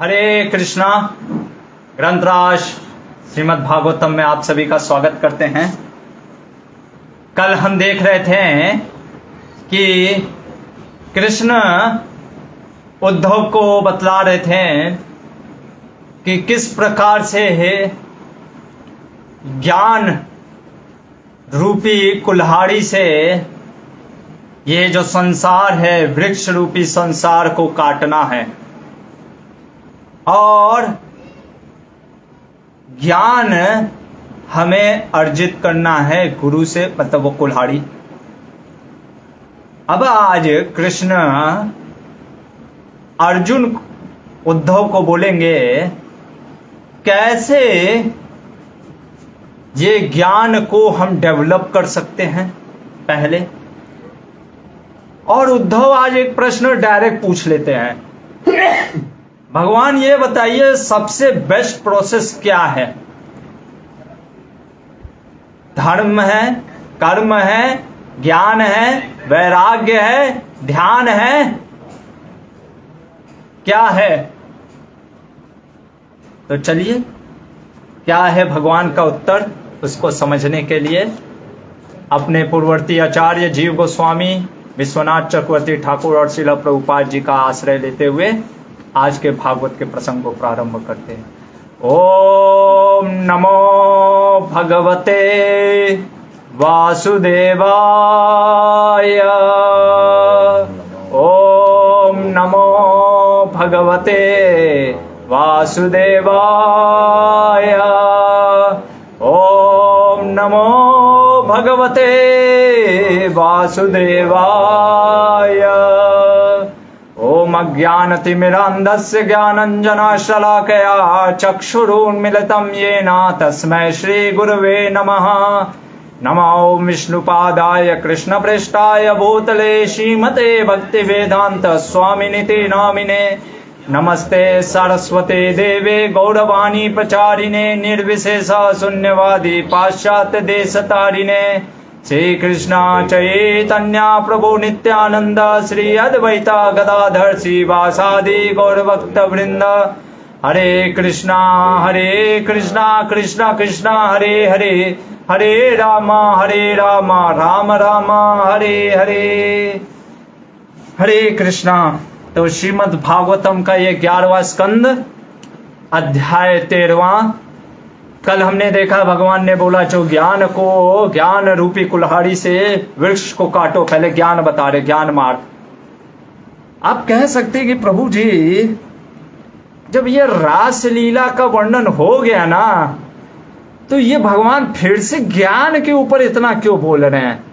हरे कृष्णा। ग्रंथराज श्रीमद् भागवतम में आप सभी का स्वागत करते हैं। कल हम देख रहे थे कि कृष्ण उद्धव को बतला रहे थे कि किस प्रकार से है ज्ञान रूपी कुल्हाड़ी से ये जो संसार है, वृक्ष रूपी संसार को काटना है और ज्ञान हमें अर्जित करना है गुरु से, मतलब वो कुल्हाड़ी। अब आज कृष्ण अर्जुन उद्धव को बोलेंगे कैसे ये ज्ञान को हम डेवलप कर सकते हैं पहले। और उद्धव आज एक प्रश्न डायरेक्ट पूछ लेते हैं, भगवान ये बताइए सबसे बेस्ट प्रोसेस क्या है? धर्म है, कर्म है, ज्ञान है, वैराग्य है, ध्यान है, क्या है? तो चलिए क्या है भगवान का उत्तर, उसको समझने के लिए अपने पूर्ववर्ती आचार्य जीव गोस्वामी, विश्वनाथ चक्रवर्ती ठाकुर और श्रील प्रभुपाद जी का आश्रय लेते हुए आज के भागवत के प्रसंग को प्रारंभ करते हैं। ओम नमो भगवते वासुदेवाय। ओम नमो भगवते वासुदेवाय। ओम नमो भगवते वासुदेवाय। ओम अज्ञानतिमिरान्धस्य ज्ञानञ्जनशलाकया चक्षुरुन्मीलितं येन तस्मै श्रीगुरवे नमः। नमो विष्णुपादाय कृष्णप्रेष्ठाय भूतले श्रीमते भक्तिवेदान्त स्वामिनिति नामिने। नमस्ते सरस्वते देवे गौरवाणी प्रचारिणे निर्विशेष शून्यवादी पाश्चात्य देशतारिणे। श्री कृष्ण चैतन्य प्रभु नित्यानंद श्री अद्वैता गदाधर श्रीवासादि गौरभक्त वृंद। हरे कृष्णा कृष्णा कृष्णा हरे हरे, हरे राम राम राम हरे हरे। हरे कृष्णा। तो श्रीमद् भागवतम का ये 11वां स्कंद, अध्याय 13वां। कल हमने देखा भगवान ने बोला जो ज्ञान को, ज्ञान रूपी कुल्हाड़ी से वृक्ष को काटो। पहले ज्ञान बता रहे, ज्ञान मार्ग। आप कह सकते कि प्रभु जी जब ये रास लीला का वर्णन हो गया ना, तो ये भगवान फिर से ज्ञान के ऊपर इतना क्यों बोल रहे हैं?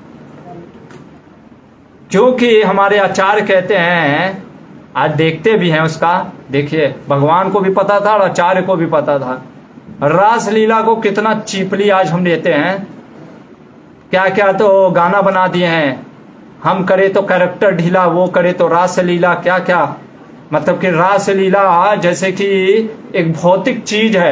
क्योंकि हमारे आचार्य कहते हैं, आज देखते भी हैं उसका, देखिए भगवान को भी पता था और आचार्य को भी पता था, रास लीला को कितना चीपली आज हम लेते हैं। क्या क्या तो गाना बना दिए हैं, हम करे तो कैरेक्टर ढीला, वो करे तो रास लीला, क्या क्या। मतलब कि रास लीला जैसे कि एक भौतिक चीज है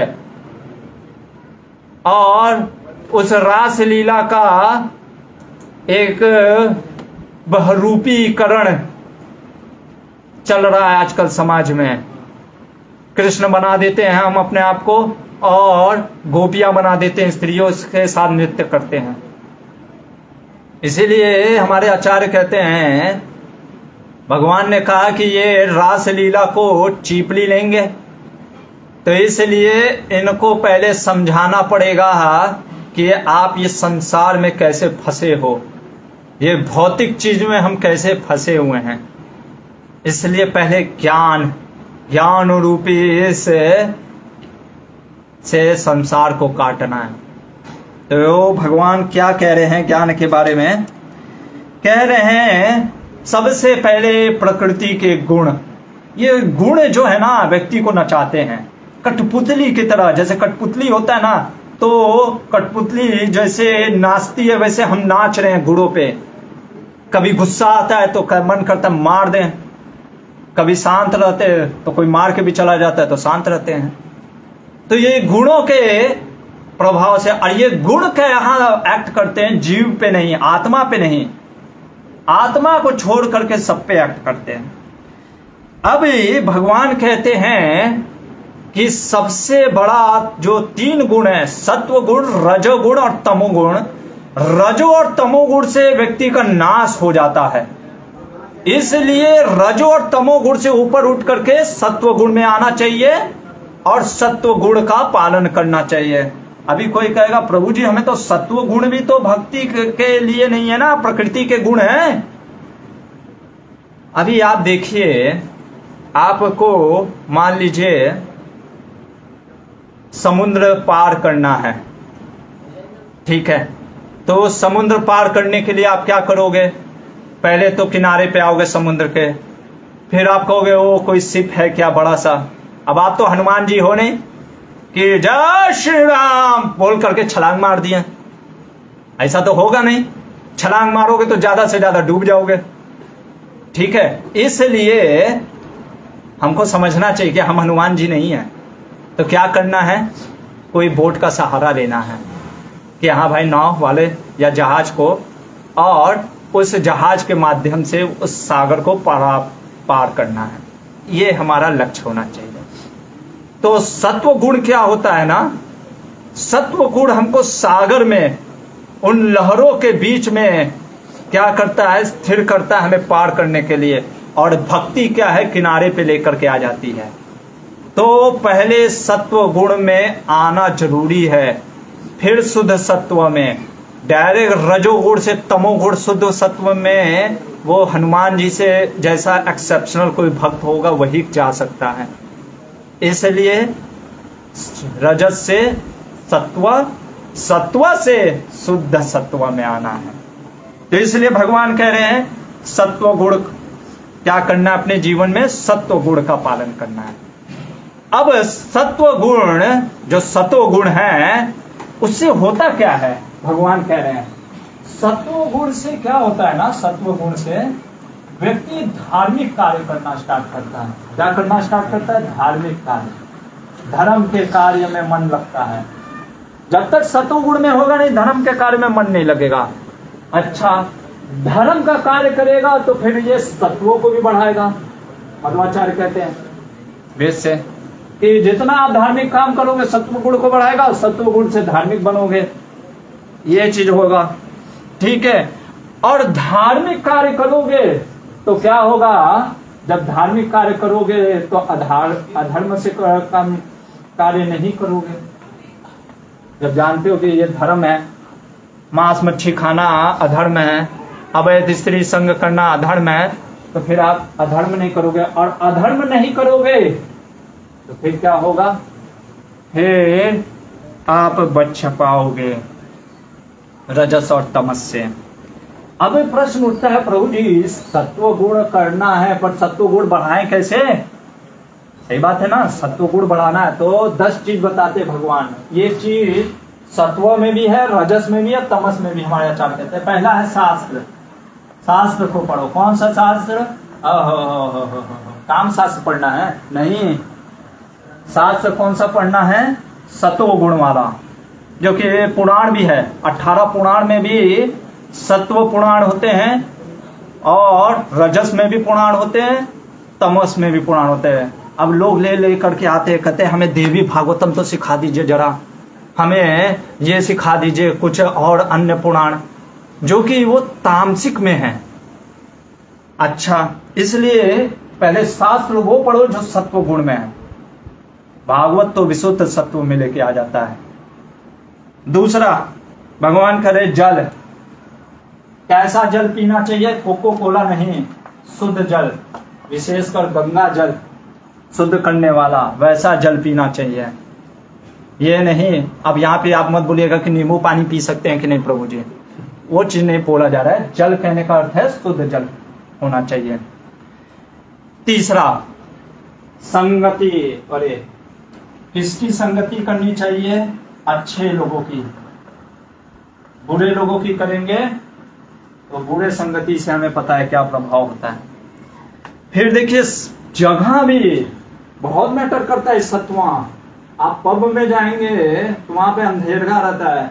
और उस रास लीला का एक बहुरूपीकरण चल रहा है आजकल समाज में। कृष्ण बना देते हैं हम अपने आप को और गोपियां बना देते हैं, स्त्रियों के साथ नृत्य करते हैं। इसीलिए हमारे आचार्य कहते हैं, भगवान ने कहा कि ये रास लीला को चीपली लेंगे, तो इसलिए इनको पहले समझाना पड़ेगा कि आप ये संसार में कैसे फंसे हो, ये भौतिक चीज में हम कैसे फंसे हुए हैं। इसलिए पहले ज्ञान रूपी से संसार को काटना है। तो भगवान क्या कह रहे हैं ज्ञान के बारे में? कह रहे हैं सबसे पहले प्रकृति के गुण। ये गुण जो है ना व्यक्ति को नचाते हैं, कठपुतली की तरह। जैसे कठपुतली होता है ना, तो कठपुतली जैसे नाचती है वैसे हम नाच रहे हैं गुणों पे। कभी गुस्सा आता है तो मन करता है मार दें, कभी शांत रहते हैं तो कोई मार के भी चला जाता है तो शांत रहते हैं। तो ये गुणों के प्रभाव से, और ये गुण के यहाँ एक्ट करते हैं, जीव पे नहीं, आत्मा पे नहीं, आत्मा को छोड़ करके सब पे एक्ट करते हैं। अभी भगवान कहते हैं कि सबसे बड़ा जो 3 गुण है, सत्व गुण, रजोगुण और तमोगुण, रजो और तमोगुण से व्यक्ति का नाश हो जाता है। इसलिए रजो और तमोगुण से ऊपर उठ करके सत्व गुण में आना चाहिए और सत्व गुण का पालन करना चाहिए। अभी कोई कहेगा प्रभु जी हमें तो सत्व गुण भी तो भक्ति के लिए नहीं है ना, प्रकृति के गुण हैं। अभी आप देखिए, आपको मान लीजिए समुद्र पार करना है, ठीक है, तो समुद्र पार करने के लिए आप क्या करोगे? पहले तो किनारे पे आओगे समुद्र के, फिर आप कहोगे ओ कोई शिप है क्या बड़ा सा। अब आप तो हनुमान जी हो नहीं कि जय श्री राम बोल करके छलांग मार दिए, ऐसा तो होगा नहीं। छलांग मारोगे तो ज्यादा से ज्यादा डूब जाओगे, ठीक है। इसलिए हमको समझना चाहिए कि हम हनुमान जी नहीं हैं। तो क्या करना है? कोई बोट का सहारा लेना है कि हाँ भाई नाव वाले या जहाज को, और उस जहाज के माध्यम से उस सागर को पार करना है। ये हमारा लक्ष्य होना चाहिए। तो सत्व गुण क्या होता है ना, सत्व गुण हमको सागर में उन लहरों के बीच में क्या करता है? स्थिर करता है हमें पार करने के लिए। और भक्ति क्या है? किनारे पे लेकर के आ जाती है। तो पहले सत्व गुण में आना जरूरी है, फिर शुद्ध सत्व में। डायरेक्ट रजोगुण से तमोगुण शुद्ध सत्व में वो हनुमान जी से जैसा एक्सेप्शनल कोई भक्त होगा वही जा सकता है। इसलिए रजस से सत्व, सत्व से शुद्ध सत्व में आना है। तो इसलिए भगवान कह रहे हैं सत्व गुण क्या करना है अपने जीवन में? सत्व गुण का पालन करना है। अब सत्व गुण जो सतो गुण है उससे होता क्या है? भगवान कह रहे हैं सत्व गुण से क्या होता है ना, सत्व गुण से व्यक्ति धार्मिक कार्य करना स्टार्ट करता है। क्या करना स्टार्ट करता है? धार्मिक कार्य, धर्म के कार्य में मन लगता है। जब तक सत्व गुण में होगा नहीं, धर्म के कार्य में मन नहीं लगेगा। अच्छा, धर्म का कार्य करेगा तो फिर ये सत्वों को भी बढ़ाएगा। मध्वाचार्य कहते हैं वेद से कि जितना आप धार्मिक काम करोगे सत्व गुण को बढ़ाएगा, सत्व गुण से धार्मिक बनोगे, ये चीज होगा, ठीक है। और धार्मिक कार्य करोगे तो क्या होगा? जब धार्मिक कार्य करोगे तो अधर्म से कम कार्य नहीं करोगे। जब जानते हो कि ये धर्म है, मांस मच्छी खाना अधर्म है, अवैध स्त्री संग करना अधर्म है, तो फिर आप अधर्म नहीं करोगे। और अधर्म नहीं करोगे तो फिर क्या होगा? फिर आप बच पाओगे रजस और तमस से। अब प्रश्न उठता है प्रभु जी सत्व गुण करना है पर सत्व गुण बढ़ाएं कैसे? सही बात है ना, सत्व गुण बढ़ाना है तो 10 चीज बताते भगवान। ये चीज सत्व में भी है, रजस में भी है, तमस में भी। हमारे आचार्य कहते हैं पहला है शास्त्र। शास्त्र को पढ़ो। कौन सा शास्त्र? काम शास्त्र पढ़ना है? नहीं, शास्त्र कौन सा पढ़ना है? सत्व गुण वाला, जो कि पुराण भी है। 18 पुराण में भी सत्व पुराण होते हैं और रजस में भी पुराण होते हैं, तमस में भी पुराण होते हैं। अब लोग ले करके आते हैं, कहते हैं हमें देवी भागवतम तो सिखा दीजिए जरा, हमें ये सिखा दीजिए कुछ और अन्य पुराण, जो कि वो तामसिक में है। अच्छा, इसलिए पहले शास्त्र वो पढ़ो जो सत्व गुण में है। भागवत तो विशुद्ध सत्व में लेके आ जाता है। दूसरा, भगवान करे जल। कैसा जल पीना चाहिए? कोको कोला नहीं, शुद्ध जल, विशेषकर गंगा जल शुद्ध करने वाला वैसा जल पीना चाहिए। ये नहीं, अब यहाँ पे आप मत बोलिएगा कि नींबू पानी पी सकते हैं कि नहीं प्रभु जी, वो चीज नहीं बोला जा रहा है। जल कहने का अर्थ है शुद्ध जल होना चाहिए। तीसरा, संगति। अरे किसकी संगति करनी चाहिए? अच्छे लोगों की। बुरे लोगों की करेंगे तो बुरे संगति से हमें पता है क्या प्रभाव होता है। फिर देखिए जगह भी बहुत मैटर करता है। सत्वा, आप पब में जाएंगे तो वहां पे अंधेरा रहता है,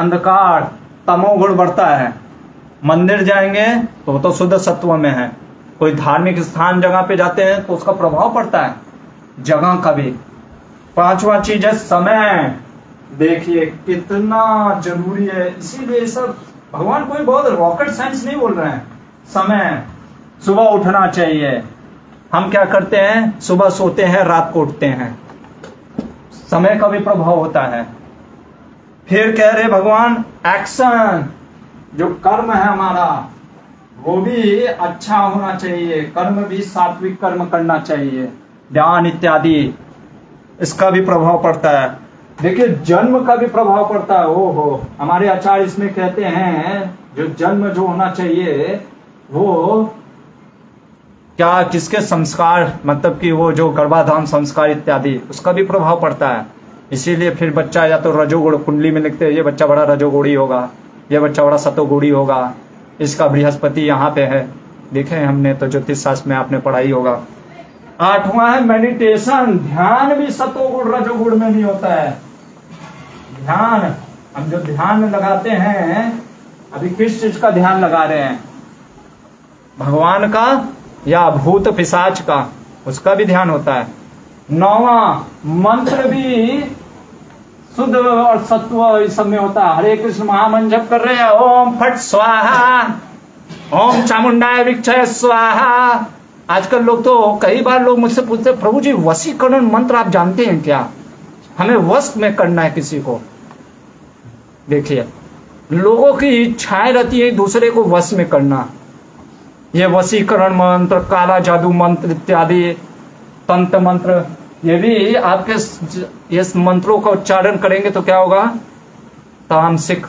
अंधकार, तमोगुण बढ़ता है। मंदिर जाएंगे तो शुद्ध सत्व में है, कोई धार्मिक स्थान जगह पे जाते हैं तो उसका प्रभाव पड़ता है जगह का भी। पांचवा चीज है समय। देखिए कितना जरूरी है, इसीलिए सब भगवान कोई बहुत रॉकेट साइंस नहीं बोल रहे हैं। समय, सुबह उठना चाहिए। हम क्या करते हैं, सुबह सोते हैं, रात को उठते हैं, समय का भी प्रभाव होता है। फिर कह रहे भगवान एक्शन, जो कर्म है हमारा वो भी अच्छा होना चाहिए, कर्म भी सात्विक कर्म करना चाहिए, ध्यान इत्यादि, इसका भी प्रभाव पड़ता है। देखिए जन्म का भी प्रभाव पड़ता है। ओहो, हमारे आचार्य इसमें कहते हैं जो जन्म जो होना चाहिए वो क्या, किसके संस्कार, मतलब कि वो जो गर्भाधान संस्कार इत्यादि, उसका भी प्रभाव पड़ता है। इसीलिए फिर बच्चा या तो रजोगुण, कुंडली में लिखते हैं ये बच्चा बड़ा रजोगुणी होगा, ये बच्चा बड़ा सतोगुणी होगा, इसका बृहस्पति यहाँ पे है, देखे हमने तो ज्योतिष शास्त्र में आपने पढ़ाई होगा। आठवां है मेडिटेशन। ध्यान भी सतोगुण रजोगुण में नहीं होता है। ध्यान, हम जो ध्यान लगाते हैं, अभी किस चीज का ध्यान लगा रहे हैं, भगवान का या भूत पिशाच का, उसका भी ध्यान होता है। नौवां मंत्र भी शुद्ध और सत्व इस सब में होता है। हरे कृष्ण महामंत्र जप कर रहे हैं, ओम फट स्वाहा, ओम चामुंडाय वृक्षय स्वाहा। आजकल लोग तो कई बार लोग मुझसे पूछते प्रभु जी वशीकरण मंत्र आप जानते हैं क्या, हमें वश में करना है किसी को। देखिए लोगों की इच्छाएं रहती है दूसरे को वश में करना, ये वशीकरण मंत्र, काला जादू मंत्र इत्यादि, तंत्र मंत्र, ये भी आपके इस मंत्रों का उच्चारण करेंगे तो क्या होगा, तामसिक।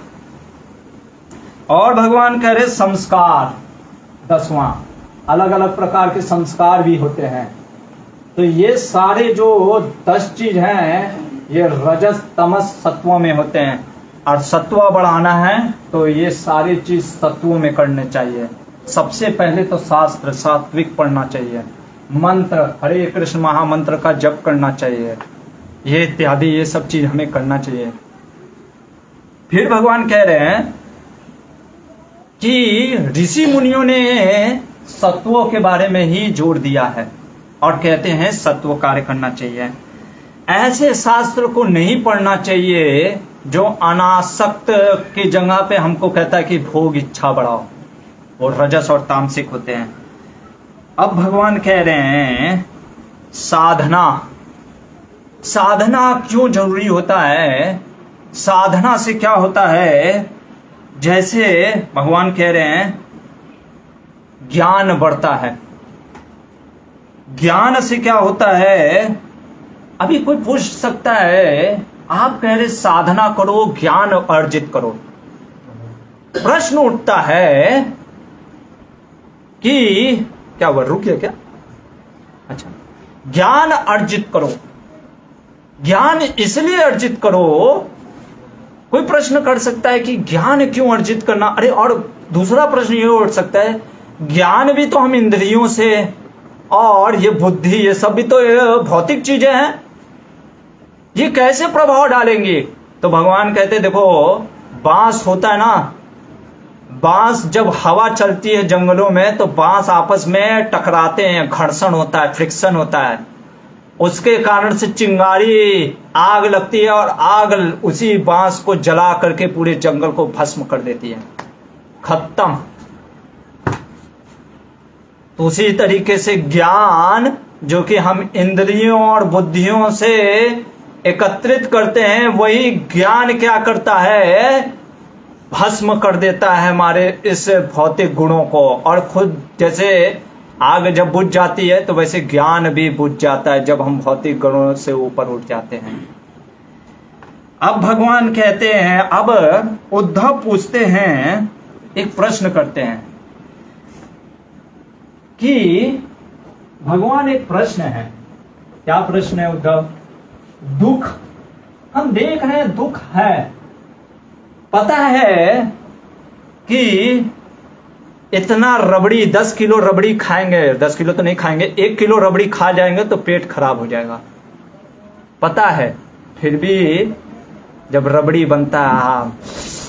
और भगवान कह रहे संस्कार, 10वां, अलग अलग प्रकार के संस्कार भी होते हैं। तो ये सारे जो 10 चीज हैं ये रजस तमस सत्वों में होते हैं, और सत्व बढ़ाना है तो ये सारी चीज सत्वों में करने चाहिए। सबसे पहले तो शास्त्र सात्विक पढ़ना चाहिए, मंत्र हरे कृष्ण महामंत्र का जप करना चाहिए, ये इत्यादि ये सब चीज हमें करना चाहिए। फिर भगवान कह रहे हैं कि ऋषि मुनियों ने सत्वों के बारे में ही जोर दिया है और कहते हैं सत्व कार्य करना चाहिए। ऐसे शास्त्र को नहीं पढ़ना चाहिए जो अनासक्त की जगह पे हमको कहता है कि भोग इच्छा बढ़ाओ, और रजस और तामसिक होते हैं। अब भगवान कह रहे हैं साधना। साधना क्यों जरूरी होता है, साधना से क्या होता है, जैसे भगवान कह रहे हैं ज्ञान बढ़ता है। ज्ञान से क्या होता है, अभी कोई पूछ सकता है आप कह रहे साधना करो ज्ञान अर्जित करो, प्रश्न उठता है कि क्या हुआ, रुक गया क्या, अच्छा, ज्ञान अर्जित करो, ज्ञान इसलिए अर्जित करो। कोई प्रश्न कर सकता है कि ज्ञान क्यों अर्जित करना, अरे और दूसरा प्रश्न ये उठ सकता है ज्ञान भी तो हम इंद्रियों से, और ये बुद्धि ये सब भी तो भौतिक चीजें हैं, ये कैसे प्रभाव डालेंगी। तो भगवान कहते देखो बांस होता है ना, बांस जब हवा चलती है जंगलों में तो बांस आपस में टकराते हैं, घर्षण होता है, फ्रिक्शन होता है, उसके कारण से चिंगारी आग लगती है और आग उसी बांस को जला करके पूरे जंगल को भस्म कर देती है, खत्म। तो उसी तरीके से ज्ञान जो कि हम इंद्रियों और बुद्धियों से एकत्रित करते हैं, वही ज्ञान क्या करता है, भस्म कर देता है हमारे इस भौतिक गुणों को। और खुद जैसे आग जब बुझ जाती है तो वैसे ज्ञान भी बुझ जाता है जब हम भौतिक गुणों से ऊपर उठ जाते हैं। अब भगवान कहते हैं, अब उद्धव पूछते हैं, एक प्रश्न करते हैं कि भगवान एक प्रश्न है, क्या प्रश्न है उद्धव, दुख हम देख रहे हैं, दुख है, पता है कि इतना रबड़ी 10 किलो रबड़ी खाएंगे, 10 किलो तो नहीं खाएंगे, 1 किलो रबड़ी खा जाएंगे तो पेट खराब हो जाएगा, पता है, फिर भी जब रबड़ी बनता है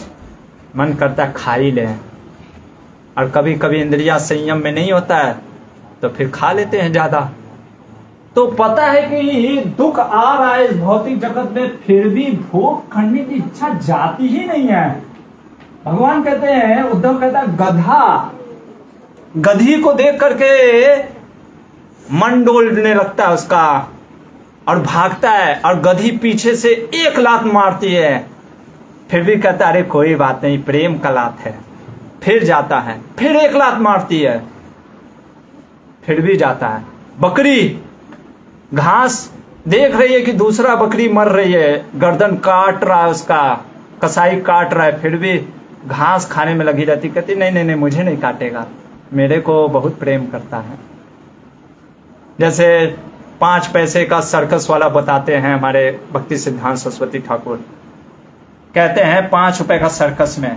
मन करता है खा ही ले। और कभी कभी इंद्रिया संयम में नहीं होता है तो फिर खा लेते हैं ज्यादा। तो पता है कि दुख आ रहा है इस भौतिक जगत में, फिर भी भोग करने की इच्छा जाती ही नहीं है। भगवान कहते हैं, उद्धव कहता है गधा, गधी को देख करके मन डोलने लगता है उसका और भागता है, और गधी पीछे से एक लात मारती है, फिर भी कहता है अरे कोई बात नहीं, प्रेम का लात है। फिर जाता है, फिर एक लात मारती है, फिर भी जाता है। बकरी घास देख रही है कि दूसरा बकरी मर रही है, गर्दन काट रहा है उसका, कसाई काट रहा है, फिर भी घास खाने में लगी रहती, कहती नहीं नहीं नहीं मुझे नहीं काटेगा, मेरे को बहुत प्रेम करता है। जैसे 5 पैसे का सर्कस वाला बताते हैं हमारे भक्ति सिद्धांत सरस्वती ठाकुर, कहते हैं 5 रुपए का सर्कस में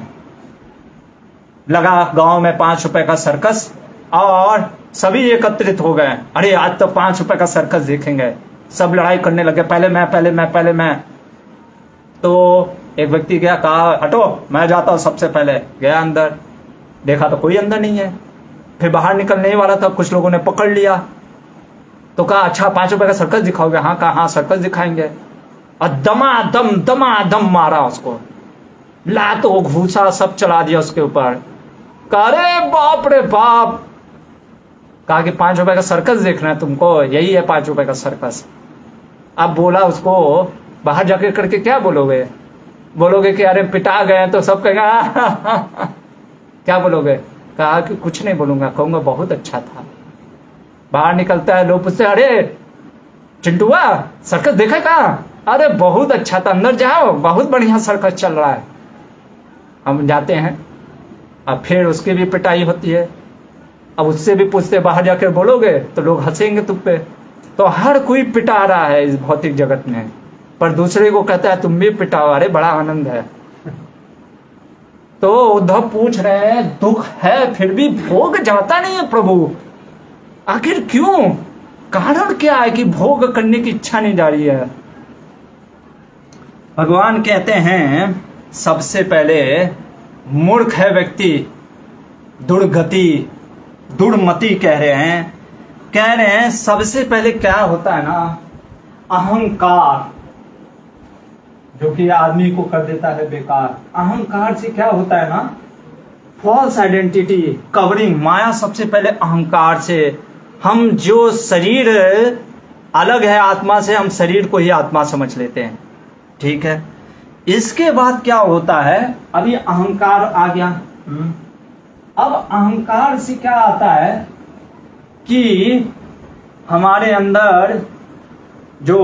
लगा, गांव में 5 रुपए का सर्कस, और सभी एकत्रित हो गए, अरे आज तो 5 रुपए का सर्कस देखेंगे। सब लड़ाई करने लगे, पहले मैं पहले मैं पहले मैं। तो एक व्यक्ति गया, कहा हटो मैं जाता हूं सबसे पहले। गया अंदर, देखा तो कोई अंदर नहीं है। फिर बाहर निकलने ही वाला था, कुछ लोगों ने पकड़ लिया, तो कहा अच्छा 5 रुपए का सर्कस दिखाओगे? हाँ, कहा हाँ सर्कस दिखाएंगे। और दमादम मारा उसको, लात वो घूसा सब चला दिया उसके ऊपर। कहा अरे बाप रे बाप, कहा कि 5 रुपए का सर्कस देखना है तुमको, यही है 5 रुपए का सर्कस। अब बोला उसको, बाहर जाकर करके क्या बोलोगे? बोलोगे कि अरे पिटा गए, तो सब कहेगा क्या बोलोगे? कहा कि कुछ नहीं बोलूंगा, कहूंगा बहुत अच्छा था। बाहर निकलता है, लोग पूछते अरे चिंटुआ सर्कस देखा कहा? अरे बहुत अच्छा था, अंदर जाओ बहुत बढ़िया सर्कस चल रहा है। हम जाते हैं, अब फिर उसकी भी पिटाई होती है। अब उससे भी पूछते बाहर जाकर बोलोगे, तो लोग हंसेंगे तुम पे। तो हर कोई पिटा रहा है इस भौतिक जगत में, पर दूसरे को कहता है तुम भी पिटाओ, अरे बड़ा आनंद है। तो उद्धव पूछ रहे हैं दुख है फिर भी भोग जाता नहीं है प्रभु, आखिर क्यों? कारण क्या है कि भोग करने की इच्छा नहीं जा रही है? भगवान कहते हैं सबसे पहले मूर्ख है व्यक्ति, दुर्गति दुर्मति कह रहे हैं सबसे पहले क्या होता है ना, अहंकार, जो कि आदमी को कर देता है बेकार। अहंकार से क्या होता है ना, फॉल्स आइडेंटिटी, कवरिंग, माया। सबसे पहले अहंकार से हम जो शरीर अलग है आत्मा से, हम शरीर को ही आत्मा समझ लेते हैं, ठीक है। इसके बाद क्या होता है, अभी अहंकार आ गया। अब अहंकार से क्या आता है कि हमारे अंदर जो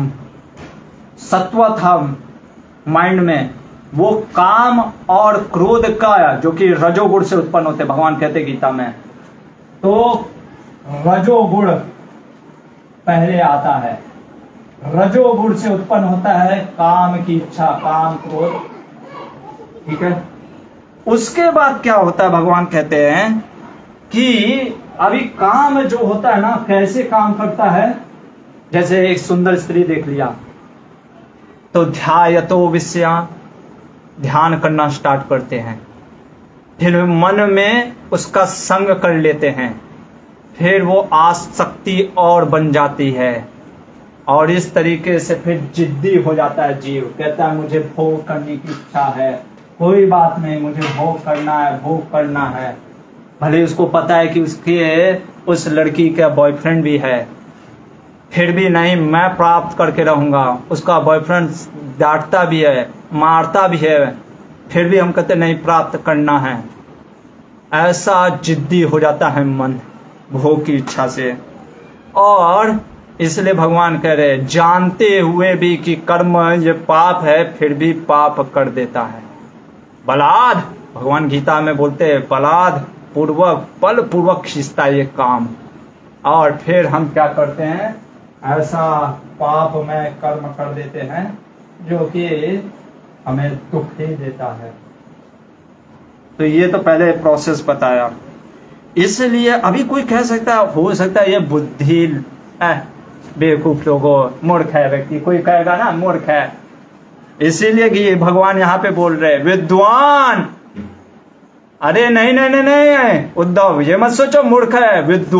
सत्व था माइंड में, वो काम और क्रोध का, जो कि रजोगुण से उत्पन्न होते, भगवान कहते गीता में, तो रजोगुण पहले आता है। रजोगुण से उत्पन्न होता है काम की इच्छा, काम क्रोध, ठीक है। उसके बाद क्या होता है, भगवान कहते हैं कि अभी काम जो होता है ना, कैसे काम करता है, जैसे एक सुंदर स्त्री देख लिया तो ध्यायतो विषया, ध्यान करना स्टार्ट करते हैं, फिर मन में उसका संग कर लेते हैं, फिर वो आसक्ति और बन जाती है, और इस तरीके से फिर जिद्दी हो जाता है जीव। कहता है मुझे भोग करने की इच्छा है, कोई बात नहीं, मुझे भोग करना है, भोग करना है। भले उसको पता है कि उसके उस लड़की का बॉयफ्रेंड भी है, फिर भी नहीं, मैं प्राप्त करके रहूंगा। उसका बॉयफ्रेंड डांटता भी है, मारता भी है, फिर भी हम कहते नहीं, प्राप्त करना है। ऐसा जिद्दी हो जाता है मन भोग की इच्छा से। और इसलिए भगवान कह रहे जानते हुए भी कि कर्म ये पाप है, फिर भी पाप कर देता है। बलाद, भगवान गीता में बोलते हैं, बलाद पूर्वक, बल पूर्वक खींचता ये काम, और फिर हम क्या करते हैं, ऐसा पाप में कर्म कर देते हैं जो कि हमें दुख ही देता है। तो ये तो पहले प्रोसेस बताया। इसलिए अभी कोई कह सकता है, हो सकता है ये बुद्धि बेवकूफ लोगों, मूर्ख है व्यक्ति, कोई कहेगा ना मूर्ख है। इसीलिए कि भगवान यहाँ पे बोल रहे विद्वान, अरे नहीं नहीं नहीं नहीं उद्धव, ये मत सोचो मूर्ख है।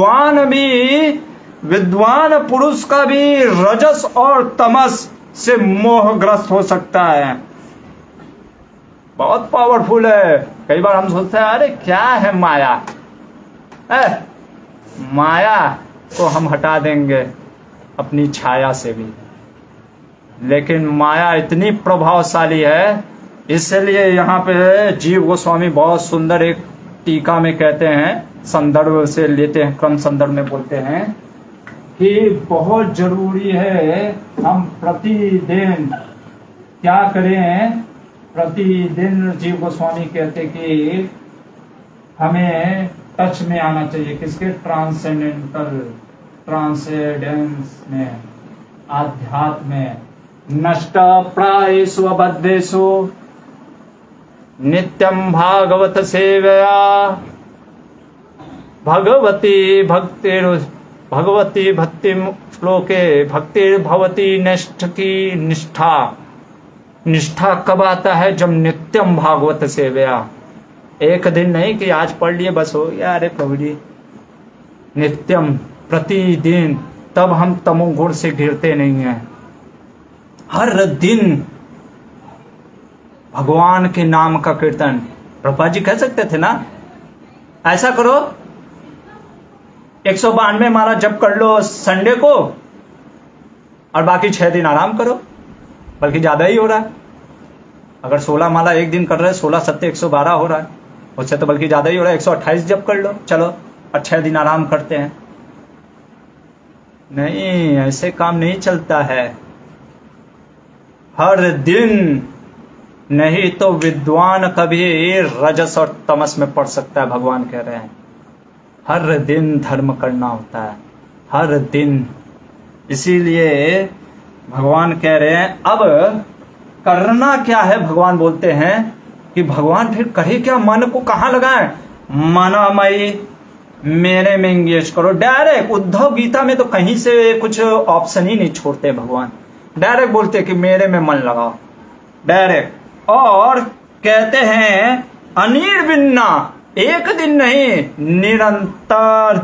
विद्वान पुरुष का भी रजस और तमस से मोहग्रस्त हो सकता है। बहुत पावरफुल है। कई बार हम सोचते हैं अरे क्या है माया, माया को हम हटा देंगे अपनी छाया से भी, लेकिन माया इतनी प्रभावशाली है। इसलिए यहाँ पे जीव गोस्वामी बहुत सुंदर एक टीका में कहते हैं, संदर्भ से लेते हैं, क्रम संदर्भ में बोलते हैं कि बहुत जरूरी है हम प्रतिदिन क्या करें। प्रतिदिन जीव गोस्वामी कहते कि हमें टच में आना चाहिए, किसके? ट्रांसेंडेंस में, आध्यात्म में। नष्ट प्रायेषु अबद्धेषु नित्यं भागवत सेवया भगवती भक्ति श्लोके भक्तिर्भवती निष्ठ की निष्ठा। निष्ठा कब आता है? जब नित्यम भागवत सेवया। एक दिन नहीं कि आज पढ़ लिए बस हो गया, अरे प्रभु जी, नित्यम प्रतिदिन, तब हम तमोगुण से गिरते नहीं हैं। हर दिन भगवान के नाम का कीर्तन। प्रभुपाद जी कह सकते थे ना, ऐसा करो 192 माला जप कर लो संडे को और बाकी 6 दिन आराम करो, बल्कि ज्यादा ही हो रहा है। अगर 16 माला एक दिन कर रहे हैं, 16 सत्य 112 हो रहा है, उससे तो बल्कि ज्यादा ही हो रहा है। 128 जप कर लो चलो, और 6 दिन आराम करते हैं। नहीं, ऐसे काम नहीं चलता है। हर दिन, नहीं तो विद्वान कभी रजस और तमस में पड़ सकता है। भगवान कह रहे हैं हर दिन धर्म करना होता है, हर दिन। इसीलिए भगवान कह रहे हैं अब करना क्या है। भगवान बोलते हैं कि भगवान फिर कहे क्या, मन को कहाँ लगाएं? मनमयी मेरे में इंगेज करो। डायरेक्ट उद्धव गीता में तो कहीं से कुछ ऑप्शन ही नहीं छोड़ते भगवान, डायरेक्ट बोलते कि मेरे में मन लगाओ, डायरेक्ट। और कहते हैं अनिर्विन्ना, एक दिन नहीं, निरंतर।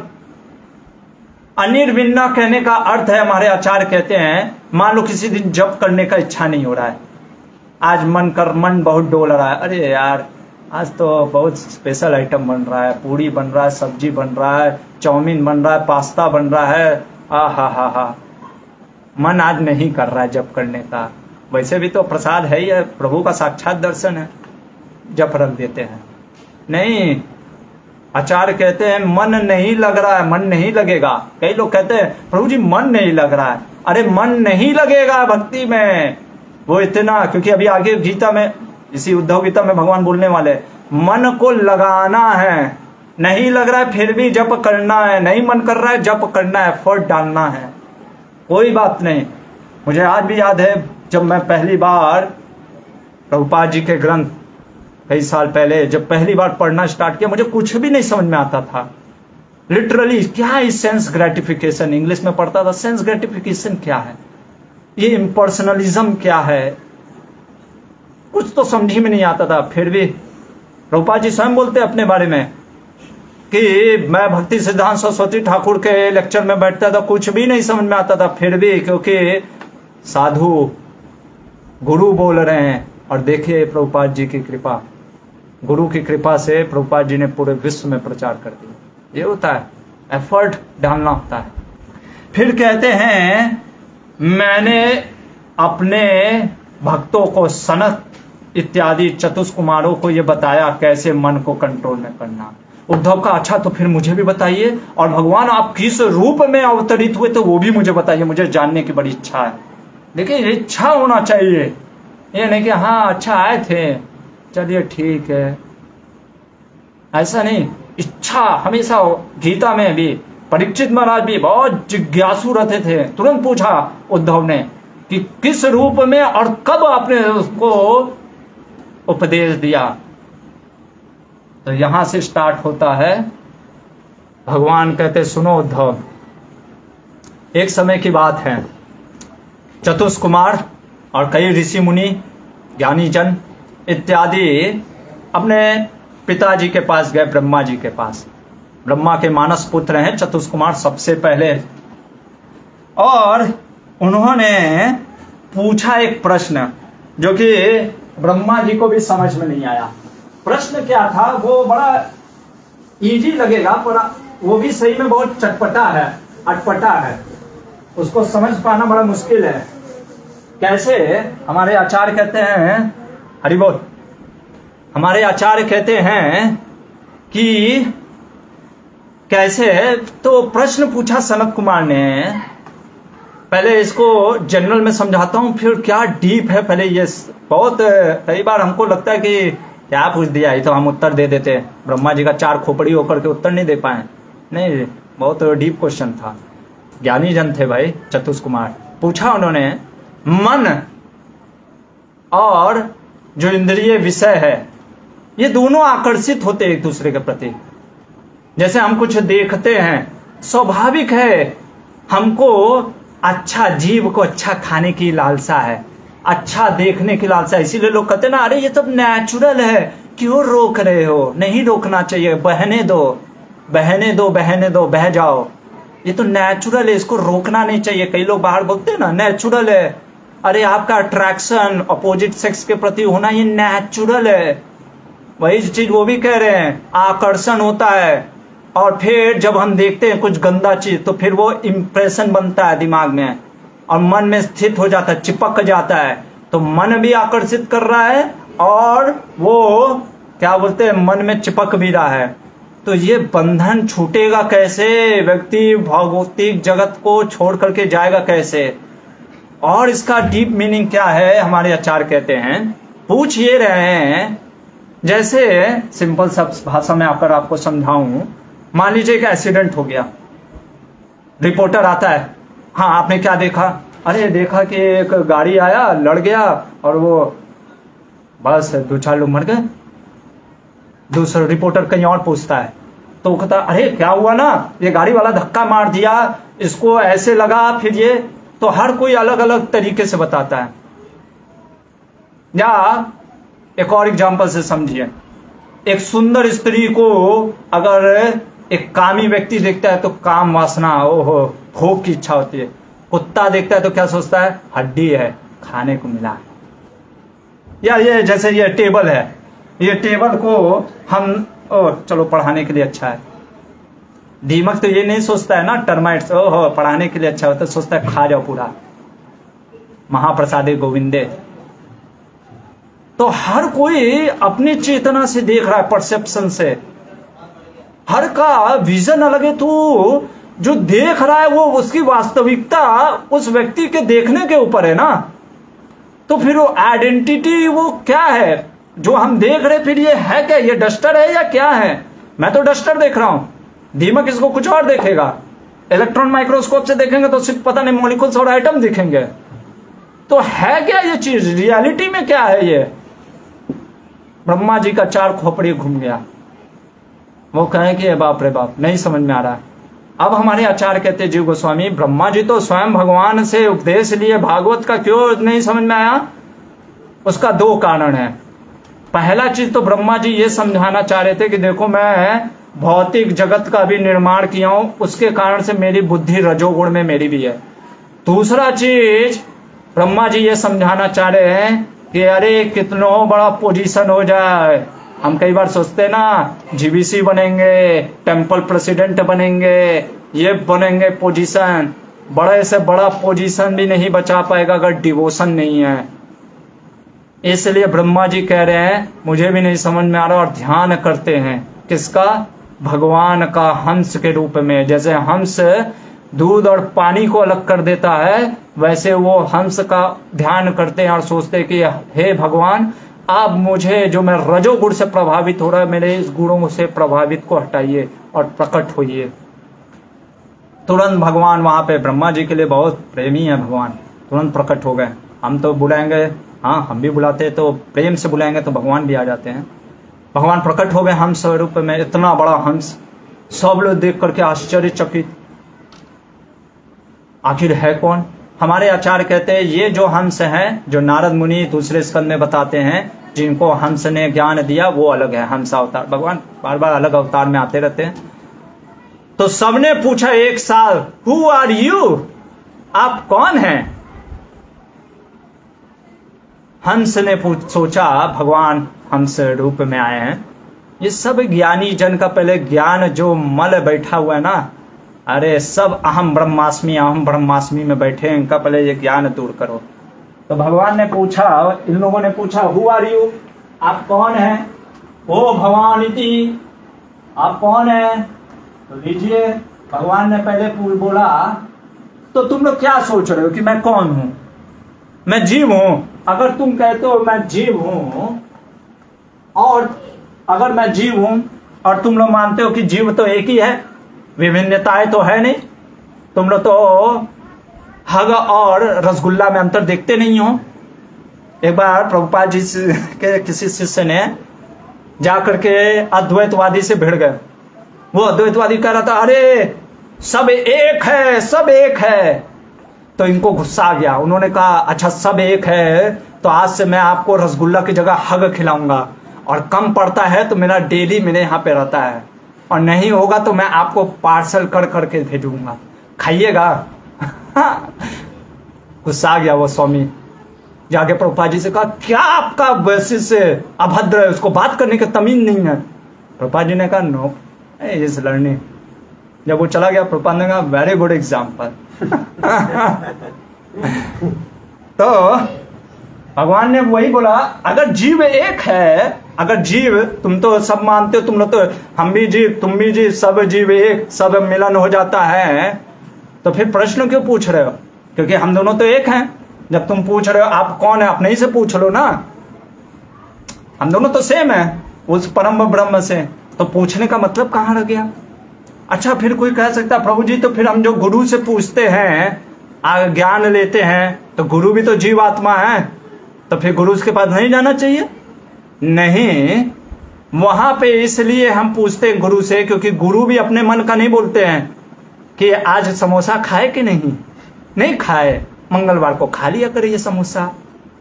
अनिर्विन्ना कहने का अर्थ है, हमारे आचार्य कहते हैं, मान लो किसी दिन जप करने का इच्छा नहीं हो रहा है, आज मन बहुत डोल रहा है, अरे यार आज तो बहुत स्पेशल आइटम बन रहा है, पूरी बन रहा है, सब्जी बन रहा है, चाउमीन बन रहा है, पास्ता बन रहा है, हा, मन आज नहीं कर रहा है जप करने का। वैसे भी तो प्रसाद है ही, प्रभु का साक्षात दर्शन है, जप रख देते हैं। नहीं, आचार्य कहते हैं मन नहीं लग रहा है, मन नहीं लगेगा। कई लोग कहते हैं प्रभु जी मन नहीं लग रहा है, अरे मन नहीं लगेगा भक्ति में, वो इतना, क्योंकि अभी आगे गीता में, इसी उद्धव गीता में भगवान बोलने वाले, मन को लगाना है। नहीं लग रहा है फिर भी जप करना है, नहीं मन कर रहा है जप करना है, एफर्ट डालना है, कोई बात नहीं। मुझे आज भी याद है जब मैं पहली बार प्रभुपाद जी के ग्रंथ कई साल पहले जब पहली बार पढ़ना स्टार्ट किया, मुझे कुछ भी नहीं समझ में आता था। लिटरली क्या है सेंस ग्रेटिफिकेशन, इंग्लिश में पढ़ता था, सेंस ग्रेटिफिकेशन क्या है, ये इम्पर्सनलिज्म क्या है, कुछ तो समझ में नहीं आता था। फिर भी प्रभुपाद जी स्वयं बोलते अपने बारे में कि मैं भक्ति सिद्धांत सरस्वती ठाकुर के लेक्चर में बैठता था, कुछ भी नहीं समझ में आता था, फिर भी क्योंकि साधु गुरु बोल रहे हैं। और देखिए प्रभुपाद जी की कृपा, गुरु की कृपा से प्रभुपाद जी ने पूरे विश्व में प्रचार कर दिया। ये होता है, एफर्ट डालना होता है। फिर कहते हैं मैंने अपने भक्तों को, सनत इत्यादि चतुष्कुमारों को ये बताया कैसे मन को कंट्रोल में करना। उद्धव का अच्छा तो फिर मुझे भी बताइए, और भगवान आप किस रूप में अवतरित हुए तो वो भी मुझे बताइए, मुझे जानने की बड़ी इच्छा है। देखिए इच्छा होना चाहिए, ये नहीं कि हाँ अच्छा आए थे चलिए ठीक है, ऐसा नहीं। इच्छा हमेशा हो। गीता में भी परीक्षित महाराज भी बहुत जिज्ञासु रहते थे, तुरंत पूछा उद्धव ने कि किस रूप में और कब आपने उसको उपदेश दिया। तो यहां से स्टार्ट होता है। भगवान कहते सुनो उद्धव, एक समय की बात है, चतुष्कुमार और कई ऋषि मुनि ज्ञानी जन इत्यादि अपने पिताजी के पास गए, ब्रह्मा जी के पास। ब्रह्मा के मानस पुत्र हैं चतुष कुमार सबसे पहले, और उन्होंने पूछा एक प्रश्न जो कि ब्रह्मा जी को भी समझ में नहीं आया। प्रश्न क्या था, वो बड़ा इजी लगेगा पर वो भी सही में बहुत चटपटा है, अटपटा है, उसको समझ पाना बड़ा मुश्किल है। कैसे? हमारे आचार्य कहते हैं, हरि बोल, हमारे आचार्य कहते हैं कि कैसे, तो प्रश्न पूछा सनत कुमार ने। पहले इसको जनरल में समझाता हूं, फिर क्या डीप है। पहले ये बहुत, कई बार हमको लगता है कि क्या पूछ दिया, ये तो हम उत्तर दे देते। ब्रह्मा जी का 4 खोपड़ी होकर के उत्तर नहीं दे पाए। नहीं, बहुत डीप क्वेश्चन था। ज्ञानी जन थे भाई चतुष कुमार। पूछा उन्होंने, मन और जो इंद्रिय विषय है, ये दोनों आकर्षित होते एक दूसरे के प्रति। जैसे हम कुछ देखते हैं, स्वाभाविक है हमको अच्छा, जीव को अच्छा खाने की लालसा है, अच्छा देखने की लालसा। इसीलिए लोग कहते हैं ना, अरे ये सब नेचुरल है, क्यों रोक रहे हो? नहीं रोकना चाहिए, बहने दो, बहने दो, बहने दो, बह जाओ, ये तो नेचुरल है, इसको रोकना नहीं चाहिए। कई लोग बाहर बोलते हैं ना, नेचुरल है। अरे आपका अट्रैक्शन अपोजिट सेक्स के प्रति होना ये नेचुरल है। वही चीज वो भी कह रहे हैं, आकर्षण होता है। और फिर जब हम देखते हैं कुछ गंदा चीज, तो फिर वो इंप्रेशन बनता है दिमाग में और मन में स्थित हो जाता है, चिपक जाता है। तो मन भी आकर्षित कर रहा है और वो क्या बोलते हैं, मन में चिपक भी रहा है। तो ये बंधन छूटेगा कैसे? व्यक्ति भौतिक जगत को छोड़ करके जाएगा कैसे? और इसका डीप मीनिंग क्या है, हमारे आचार्य कहते हैं, पूछ ये रहे हैं। जैसे सिंपल सब भाषा में आकर आपको समझाऊं, मान लीजिए एक एक्सीडेंट हो गया, रिपोर्टर आता है, हाँ आपने क्या देखा? अरे देखा कि एक गाड़ी आया, लड़ गया और वो बस 2-4 लोग मर गए। दूसरा रिपोर्टर कहीं और पूछता है, तो कहता अरे क्या हुआ ना, ये गाड़ी वाला धक्का मार दिया, इसको ऐसे लगा, फिर ये, तो हर कोई अलग अलग तरीके से बताता है। या एक और एग्जांपल से समझिए, एक सुंदर स्त्री को अगर एक कामी व्यक्ति देखता है तो काम वासना, ओहो, भोग की इच्छा होती है। कुत्ता देखता है तो क्या सोचता है, हड्डी है, खाने को मिला है। या ये जैसे ये टेबल है, ये टेबल को हम चलो पढ़ाने के लिए अच्छा है। दीमक तो ये नहीं सोचता है ना, टर्माइट्स, ओहो पढ़ाने के लिए अच्छा होता है, सोचता है खा जाओ पूरा, महाप्रसादे गोविंदे। तो हर कोई अपनी चेतना से देख रहा है, परसेप्शन से, हर का विजन अलग है। तो जो देख रहा है वो उसकी वास्तविकता उस व्यक्ति के देखने के ऊपर है ना। तो फिर वो आइडेंटिटी वो क्या है जो हम देख रहे, फिर ये है क्या, ये डस्टर है या क्या है? मैं तो डस्टर देख रहा हूं, दीमक इसको कुछ और देखेगा। इलेक्ट्रॉन माइक्रोस्कोप से देखेंगे तो सिर्फ पता नहीं मॉलिक्यूल्स और आइटम दिखेंगे। तो है क्या ये चीज, रियलिटी में क्या है ये? ब्रह्मा जी का 4 खोपड़ी घूम गया। वो कहे कि बाप रे बाप, नहीं समझ में आ रहा है। अब हमारे आचार्य कहते जीव गोस्वामी, ब्रह्मा जी तो स्वयं भगवान से उपदेश लिए, भागवत का क्यों नहीं समझ में आया? उसका 2 कारण है। पहला चीज तो ब्रह्मा जी ये समझाना चाह रहे थे कि देखो मैं भौतिक जगत का भी निर्माण किया हूं, उसके कारण से मेरी बुद्धि रजोगुण में मेरी भी है। दूसरा चीज ब्रह्मा जी ये समझाना चाह रहे हैं कि अरे कितना बड़ा पोजीशन हो जाए। हम कई बार सोचते हैं ना, जीबीसी बनेंगे, टेम्पल प्रेसिडेंट बनेंगे, ये बनेंगे पोजीशन, बड़े से बड़ा पोजीशन भी नहीं बचा पाएगा अगर डिवोशन नहीं है। इसलिए ब्रह्मा जी कह रहे हैं मुझे भी नहीं समझ में आ रहा, और ध्यान करते हैं किसका? भगवान का, हंस के रूप में। जैसे हंस दूध और पानी को अलग कर देता है, वैसे वो हंस का ध्यान करते हैं और सोचते हैं कि हे भगवान, आप मुझे, जो मैं रजोगुण से प्रभावित हो रहा है, मेरे इस गुणों से प्रभावित को हटाइए और प्रकट होइए। तुरंत भगवान वहां पे, ब्रह्मा जी के लिए बहुत प्रेमी है भगवान, तुरंत प्रकट हो गए। हम तो बुलाएंगे, हाँ हम भी बुलाते हैं, तो प्रेम से बुलाएंगे तो भगवान भी आ जाते हैं। भगवान प्रकट हो गए हंस स्वरूप में, इतना बड़ा हंस, सब लोग देख करके आश्चर्यचकित, आखिर है कौन? हमारे आचार्य कहते हैं ये जो हंस हैं, जो नारद मुनि दूसरे स्कंद में बताते हैं, जिनको हंस ने ज्ञान दिया वो अलग है, हंस अवतार। भगवान बार बार अलग अवतार में आते रहते हैं। तो सबने पूछा एक साल, हु आर यू, आप कौन हैं? हंस ने सोचा भगवान हंस रूप में आए हैं, ये सब ज्ञानी जन का पहले ज्ञान जो मल बैठा हुआ है ना, अरे सब अहम ब्रह्मास्मि में बैठे हैं, इनका पहले ये ज्ञान दूर करो। तो भगवान ने पूछा, इन लोगों ने पूछा, हु आर यू, आप कौन हैं? ओ भगवान इति, आप कौन हैं? तो लीजिए, भगवान ने पहले बोला, तो तुम लोग क्या सोच रहे हो कि मैं कौन हूं? मैं जीव हूं। अगर तुम कहते हो मैं जीव हूं, और अगर मैं जीव हूं और तुम लोग मानते हो कि जीव तो एक ही है, विभिन्नताएं तो है नहीं, तुम लोग तो हग और रसगुल्ला में अंतर देखते नहीं हो। एक बार प्रभुपाद जी के किसी शिष्य ने जाकर के अद्वैतवादी से भिड़ गए। वो अद्वैतवादी कह रहा था, अरे सब एक है, सब एक है। तो इनको गुस्सा आ गया। उन्होंने कहा, अच्छा सब एक है तो आज से मैं आपको रसगुल्ला की जगह हग खिलाऊंगा, और कम पड़ता है तो मेरा डेली मेरे यहाँ पे रहता है, और नहीं होगा तो मैं आपको पार्सल कर करके भेजूंगा, खाइएगा। गुस्सा आ गया वो स्वामी। जाके प्रभुपाद जी से कहा, क्या आपका वैसे से अभद्र है, उसको बात करने की तमीज नहीं है। प्रभुपाद जी ने कहा, नो इज लर्निंग। जब वो चला गया, प्रभुपाद ने कहा, वेरी गुड एग्जाम्पल। तो भगवान ने वही बोला, अगर जीव एक है, अगर जीव, तुम तो सब मानते हो, तुम लोग तो, हम भी जीव, तुम भी जीव, सब जीव एक, सब मिलन हो जाता है, तो फिर प्रश्न क्यों पूछ रहे हो? क्योंकि हम दोनों तो एक हैं। जब तुम पूछ रहे हो आप कौन है, अपने ही से पूछ लो ना, हम दोनों तो सेम है उस परम ब्रह्म से। तो पूछने का मतलब कहाँ रह गया? अच्छा, फिर कोई कह सकता प्रभु जी, तो फिर हम जो गुरु से पूछते हैं, ज्ञान लेते हैं, तो गुरु भी तो जीव आत्मा है, तो फिर गुरु के पास नहीं जाना चाहिए? नहीं, वहां पे इसलिए हम पूछते हैं गुरु से, क्योंकि गुरु भी अपने मन का नहीं बोलते हैं कि आज समोसा खाए कि नहीं खाए, मंगलवार को खा लिया करिए समोसा।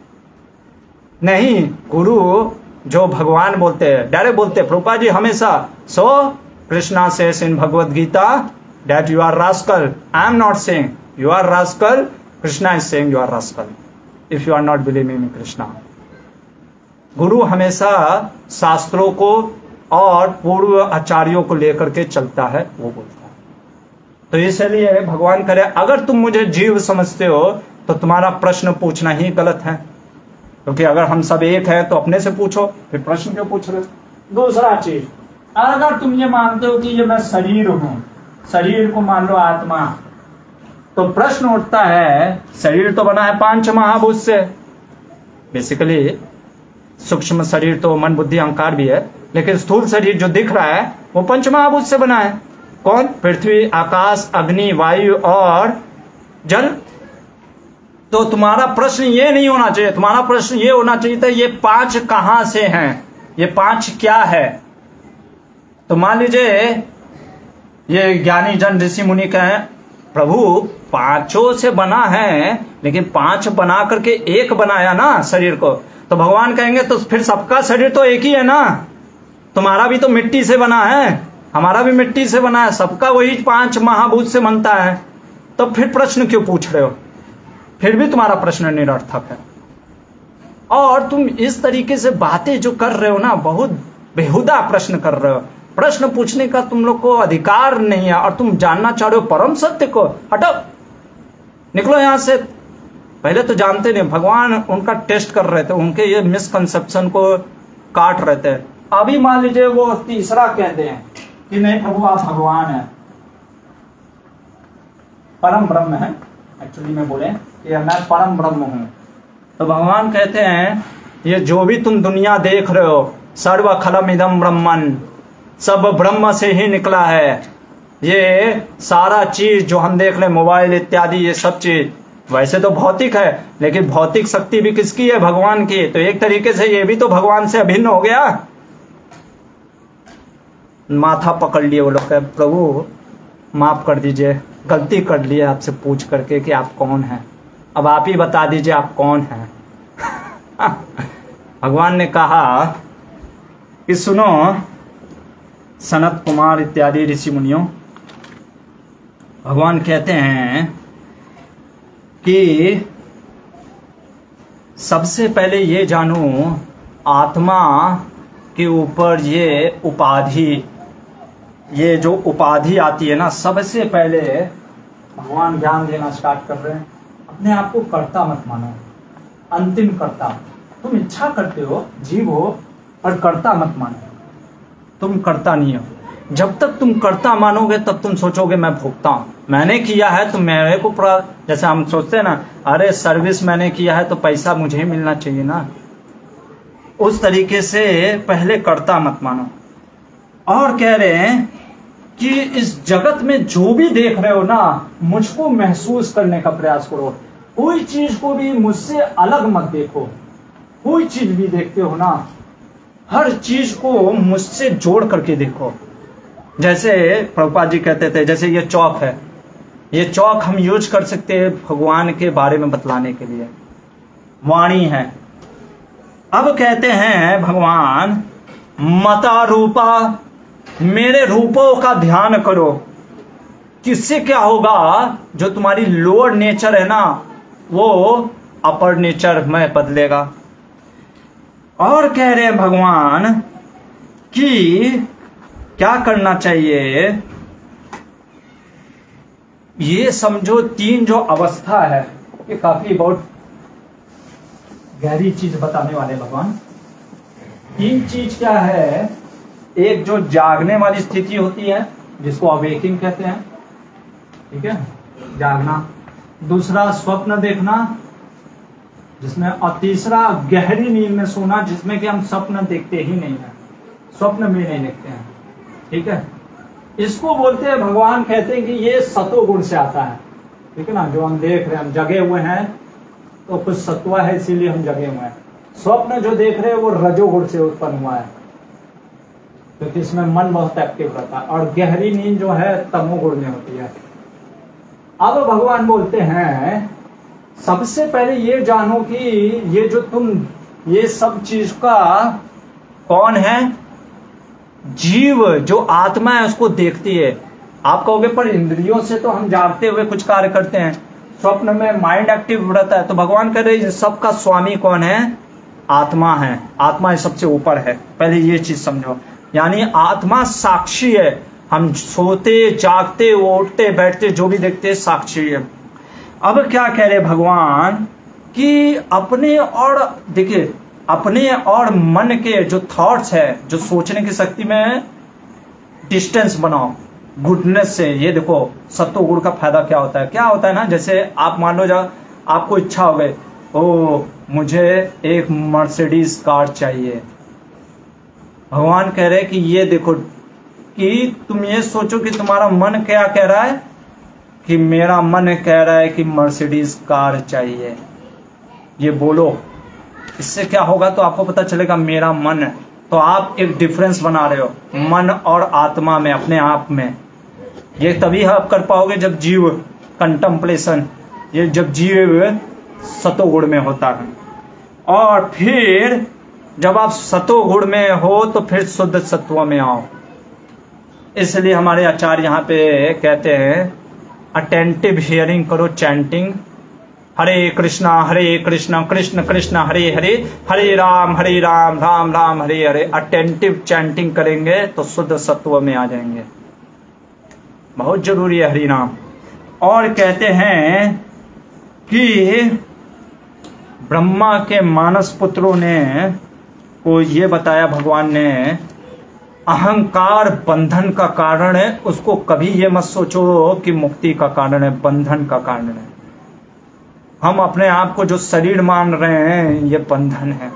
नहीं, गुरु जो भगवान बोलते हैं, डायरेक्ट बोलते हैं। प्रभुपाद जी हमेशा, so Krishna says in Bhagavad Gita that you are rascal, I am not saying you are rascal, Krishna is saying you are rascal if you are not believing in Krishna. गुरु हमेशा शास्त्रों को और पूर्व आचार्यों को लेकर के चलता है, वो बोलता है। तो इसलिए भगवान करे, अगर तुम मुझे जीव समझते हो तो तुम्हारा प्रश्न पूछना ही गलत है, क्योंकि अगर हम सब एक है तो अपने से पूछो, फिर प्रश्न क्यों पूछ रहे? दूसरा चीज, अगर तुम ये मानते हो कि ये मैं शरीर हूं, शरीर को मान लो आत्मा, तो प्रश्न उठता है, शरीर तो बना है 5 महाभूत से। बेसिकली सूक्ष्म शरीर तो मन बुद्धि अहंकार भी है, लेकिन स्थूल शरीर जो दिख रहा है वो 5 महाभूत से बना है। कौन? पृथ्वी, आकाश, अग्नि, वायु और जल। तो तुम्हारा प्रश्न ये नहीं होना चाहिए, तुम्हारा प्रश्न ये होना चाहिए था, ये 5 कहां से हैं, ये 5 क्या है? तो मान लीजिए ये ज्ञानी जन ऋषि मुनि कहें, प्रभु 5 से बना है, लेकिन 5 बना करके एक बनाया ना शरीर को। तो भगवान कहेंगे, तो फिर सबका शरीर तो एक ही है ना, तुम्हारा भी तो मिट्टी से बना है, हमारा भी मिट्टी से बना है, सबका वही 5 महाभूत से बनता है, तो फिर प्रश्न क्यों पूछ रहे हो? फिर भी तुम्हारा प्रश्न निरर्थक है। और तुम इस तरीके से बातें जो कर रहे हो ना, बहुत बेहुदा प्रश्न कर रहे हो। प्रश्न पूछने का तुम लोग को अधिकार नहीं है, और तुम जानना चाह रहे हो परम सत्य को। हटो, निकलो यहां से। पहले तो जानते नहीं, भगवान उनका टेस्ट कर रहे थे, उनके ये मिसकंसेप्शन को काट रहे थे। अभी मान लीजिए वो तीसरा कहते हैं कि नहीं प्रभु आप भगवान है, परम ब्रह्म है, एक्चुअली में बोले कि मैं परम ब्रह्म हूं। तो भगवान कहते हैं, ये जो भी तुम दुनिया देख रहे हो, सर्व खलम इदम ब्रह्मन, सब ब्रह्म से ही निकला है। ये सारा चीज जो हम देख रहे हैं, मोबाइल इत्यादि, ये सब चीज वैसे तो भौतिक है, लेकिन भौतिक शक्ति भी किसकी है? भगवान की। तो एक तरीके से ये भी तो भगवान से अभिन्न हो गया। माथा पकड़ लिए वो लोग, प्रभु माफ कर दीजिए, गलती कर ली आपसे पूछ करके कि आप कौन हैं, अब आप ही बता दीजिए आप कौन हैं। भगवान ने कहा कि सुनो सनत कुमार इत्यादि ऋषि मुनियों, भगवान कहते हैं कि सबसे पहले ये जानो आत्मा के ऊपर ये उपाधि, ये जो उपाधि आती है ना, सबसे पहले भगवान ज्ञान देना स्टार्ट कर रहे हैं। अपने आप को कर्ता मत मानो, अंतिम कर्ता। तुम इच्छा करते हो, जीव हो, पर कर्ता मत मानो। तुम कर्ता नहीं हो। जब तक तुम कर्ता मानोगे तब तुम सोचोगे मैं भोगता हूं, मैंने किया है तो मेरे को पूरा, जैसे हम सोचते हैं ना, अरे सर्विस मैंने किया है तो पैसा मुझे ही मिलना चाहिए ना, उस तरीके से पहले कर्ता मत मानो। और कह रहे हैं कि इस जगत में जो भी देख रहे हो ना, मुझको महसूस करने का प्रयास करो। कोई चीज को भी मुझसे अलग मत देखो। कोई चीज भी देखते हो ना, हर चीज को मुझसे जोड़ करके देखो। जैसे प्रभुपाद जी कहते थे, जैसे ये चौक है, ये चौक हम यूज कर सकते हैं भगवान के बारे में बतलाने के लिए, वाणी है। अब कहते हैं भगवान, मता रूपा, मेरे रूपों का ध्यान करो। किससे क्या होगा, जो तुम्हारी लोअर नेचर है ना, वो अपर नेचर में बदलेगा। और कह रहे हैं भगवान कि क्या करना चाहिए, ये समझो तीन जो अवस्था है, ये काफी बहुत गहरी चीज बताने वाले भगवान। तीन चीज क्या है, एक जो जागने वाली स्थिति होती है जिसको अवेकिंग कहते हैं, ठीक है, जागना। दूसरा स्वप्न देखना, जिसमें, और तीसरा गहरी नींद में सोना, जिसमें कि हम स्वप्न देखते ही नहीं है, स्वप्न में नहीं देखते हैं, ठीक है। इसको बोलते हैं, भगवान कहते हैं कि ये सतोगुण से आता है, ठीक है ना। जो हम देख रहे हैं, हम जगे हुए हैं तो कुछ सत्व है, इसीलिए हम जगे हुए हैं। स्वप्न जो देख रहे हैं वो रजोगुण से उत्पन्न हुआ है, क्योंकि इसमें मन बहुत एक्टिव रहता है। और गहरी नींद जो है तमोगुण में होती है। अब भगवान बोलते हैं, सबसे पहले ये जानो कि ये जो तुम, ये सब चीज का कौन है, जीव जो आत्मा है उसको देखती है। आप कहोगे पर इंद्रियों से तो हम जागते हुए कुछ कार्य करते हैं, स्वप्न में माइंड एक्टिव रहता है। तो भगवान कह रहे हैं सबका स्वामी कौन है, आत्मा है। आत्मा सबसे ऊपर है, पहले ये चीज समझो। यानी आत्मा साक्षी है। हम सोते जागते उठते बैठते जो भी देखते हैं साक्षी है। अब क्या कह रहे भगवान कि अपने और, देखिए, अपने और मन के जो थॉट्स है, जो सोचने की शक्ति में डिस्टेंस बनाओ गुडनेस से। ये देखो सत्व गुण का फायदा क्या होता है, क्या होता है ना, जैसे आप मान लो जा आपको इच्छा हो गई, ओ मुझे एक मर्सिडीज कार चाहिए। भगवान कह रहे हैं कि ये देखो कि तुम ये सोचो कि तुम्हारा मन क्या कह रहा है, कि मेरा मन कह रहा है कि मर्सिडीज कार चाहिए। ये बोलो, इससे क्या होगा तो आपको पता चलेगा मेरा मन। तो आप एक डिफरेंस बना रहे हो मन और आत्मा में, अपने आप में। ये तभी आप कर पाओगे जब जीव कंटेम्पलेशन, ये जब जीव सतोगुण में होता है। और फिर जब आप सतोगुण में हो तो फिर शुद्ध सत्व में आओ। इसलिए हमारे आचार्य यहाँ पे कहते हैं, अटेंटिव हियरिंग करो, chanting Hare Krishna Krishna Krishna Hare Hare, Hare Ram Ram Ram Hare Hare. Attentive chanting करेंगे तो शुद्ध सत्व में आ जाएंगे। बहुत जरूरी है हरि नाम। और कहते हैं कि ब्रह्मा के मानस पुत्रों ने को ये बताया भगवान ने, अहंकार बंधन का कारण है, उसको कभी ये मत सोचो कि मुक्ति का कारण है, बंधन का कारण है। हम अपने आप को जो शरीर मान रहे हैं ये बंधन है।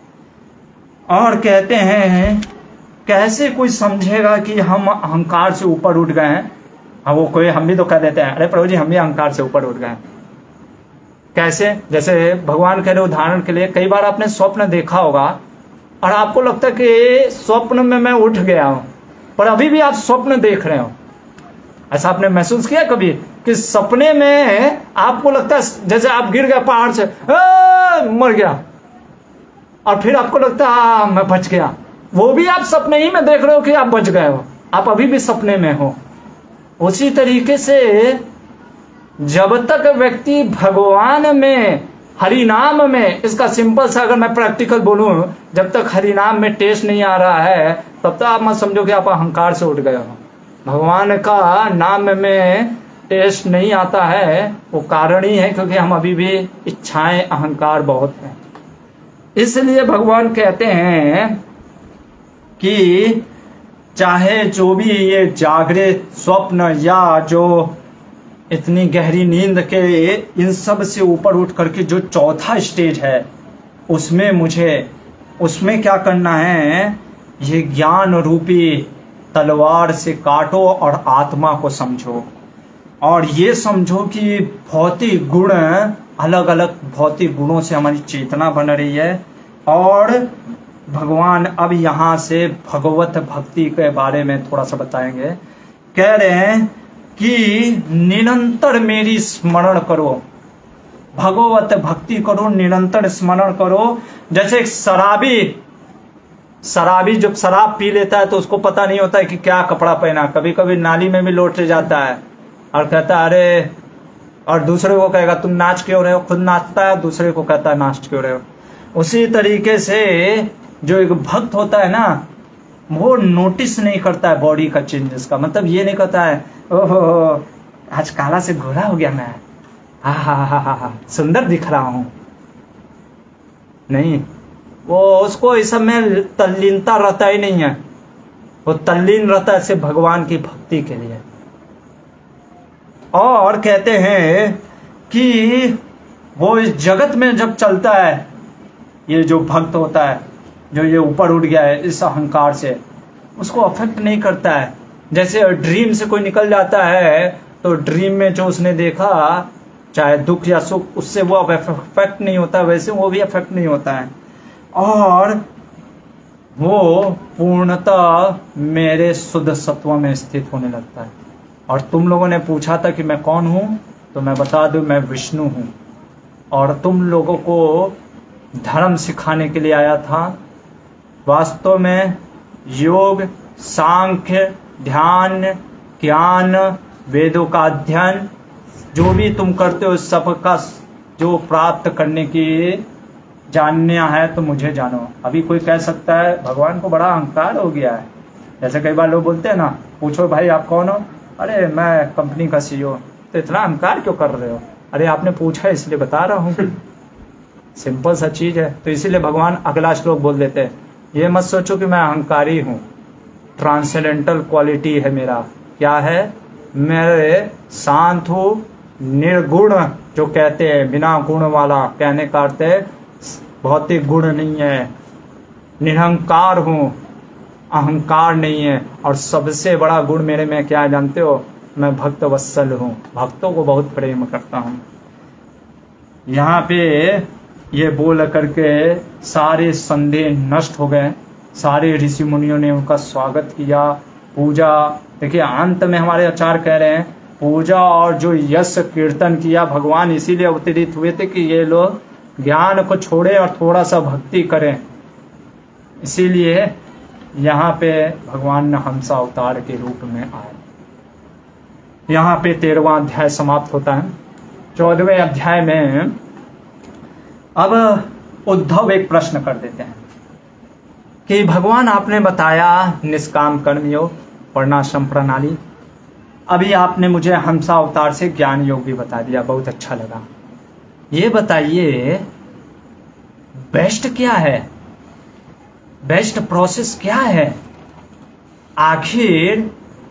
और कहते हैं कैसे कोई समझेगा कि हम अहंकार से ऊपर उठ गए हैं। वो कोई, हम भी तो कह देते हैं, अरे प्रभु जी हम भी अहंकार से ऊपर उठ गए हैं। कैसे, जैसे भगवान कह रहे उदाहरण के लिए, कई बार आपने स्वप्न देखा होगा और आपको लगता है कि स्वप्न में मैं उठ गया हूं, पर अभी भी आप स्वप्न देख रहे हो। ऐसा आपने महसूस किया कभी कि सपने में आपको लगता है जैसे आप गिर गए पहाड़ से, मर गया, और फिर आपको लगता है मैं बच गया। वो भी आप सपने ही में देख रहे हो कि आप बच गए हो, आप अभी भी सपने में हो। उसी तरीके से जब तक व्यक्ति भगवान में, हरि नाम में, इसका सिंपल सा अगर मैं प्रैक्टिकल बोलूं, जब तक हरि नाम में टेस्ट नहीं आ रहा है तब तक आप मत समझो कि आप अहंकार से उठ गए हो। भगवान का नाम में टेस्ट नहीं आता है, वो कारण ही है क्योंकि हम अभी भी इच्छाएं, अहंकार बहुत है। इसलिए भगवान कहते हैं कि चाहे जो भी ये जागृत स्वप्न या जो इतनी गहरी नींद के, इन सब से ऊपर उठ करके जो चौथा स्टेज है उसमें क्या करना है, ये ज्ञान रूपी तलवार से काटो और आत्मा को समझो। और ये समझो कि भौतिक गुण, अलग अलग भौतिक गुणों से हमारी चेतना बन रही है। और भगवान अब यहाँ से भगवत भक्ति के बारे में थोड़ा सा बताएंगे। कह रहे हैं कि निरंतर मेरी स्मरण करो, भगवत भक्ति करो, निरंतर स्मरण करो। जैसे एक शराबी जब शराब पी लेता है तो उसको पता नहीं होता है कि क्या कपड़ा पहना, कभी कभी नाली में भी लौट जाता है और कहता है अरे, और दूसरे को कहेगा तुम नाच क्यों रहे हो, खुद नाचता है, दूसरे को कहता है नाच क्यों रहे हो। उसी तरीके से जो एक भक्त होता है ना, वो नोटिस नहीं करता है बॉडी का चेंजेस का, मतलब ये नहीं कहता है ओहो आज काला से गोरा हो गया मैं, हा सुंदर दिख रहा हूं। नहीं, वो उसको इस सब में तल्लीनता रहता ही नहीं है, वो तल्लीन रहता है सिर्फ भगवान की भक्ति के लिए। और कहते हैं कि वो इस जगत में जब चलता है, ये जो भक्त होता है, जो ये ऊपर उठ गया है इस अहंकार से, उसको अफेक्ट नहीं करता है। जैसे ड्रीम से कोई निकल जाता है तो ड्रीम में जो उसने देखा, चाहे दुख या सुख, उससे वो अफेक्ट नहीं होता, वैसे वो भी अफेक्ट नहीं होता है। और वो पूर्णतः मेरे शुद्ध सत्व में स्थित होने लगता है। और तुम लोगों ने पूछा था कि मैं कौन हूं, तो मैं बता दूं मैं विष्णु हूं। और तुम लोगों को धर्म सिखाने के लिए आया था। वास्तव में योग, सांख्य, ध्यान, ज्ञान, वेदों का अध्ययन, जो भी तुम करते हो सबका जो प्राप्त करने की जानना है तो मुझे जानो। अभी कोई कह सकता है भगवान को बड़ा अहंकार हो गया है, जैसे कई बार लोग बोलते हैं ना, पूछो भाई आप कौन हो, अरे मैं कंपनी का CEO। तो इतना अहंकार क्यों कर रहे हो? अरे आपने पूछा इसलिए बता रहा हूँ। सिंपल सा चीज है। तो इसीलिए भगवान अगला श्लोक बोल देते हैं, ये मत सोचो कि मैं अहंकारी हूँ, ट्रांसेंडेंटल क्वालिटी है मेरा। क्या है? मेरे शांत हूँ, निर्गुण, जो कहते हैं बिना गुण वाला, कहने का अर्थ है भौतिक गुण नहीं है, निरहंकार हूँ, अहंकार नहीं है। और सबसे बड़ा गुण मेरे में क्या है जानते हो? मैं भक्त वत्सल हूँ, भक्तों को बहुत प्रेम करता हूँ। यहाँ पे ये बोल करके सारे संदेह नष्ट हो गए, सारे ऋषि मुनियों ने उनका स्वागत किया, पूजा। देखिए अंत में हमारे आचार्य कह रहे हैं पूजा और जो यश कीर्तन किया, भगवान इसीलिए अवतरित हुए थे कि ये लोग ज्ञान को छोड़े और थोड़ा सा भक्ति करें। इसीलिए यहाँ पे भगवान ने हंस अवतार के रूप में आए। यहाँ पे 13वां अध्याय समाप्त होता है। 14वें अध्याय में अब उद्धव एक प्रश्न कर देते हैं कि भगवान आपने बताया निष्काम कर्म योग, वर्णाश्रम प्रणाली, अभी आपने मुझे हंसा अवतार से ज्ञान योग भी बता दिया, बहुत अच्छा लगा। ये बताइए बेस्ट क्या है, बेस्ट प्रोसेस क्या है? आखिर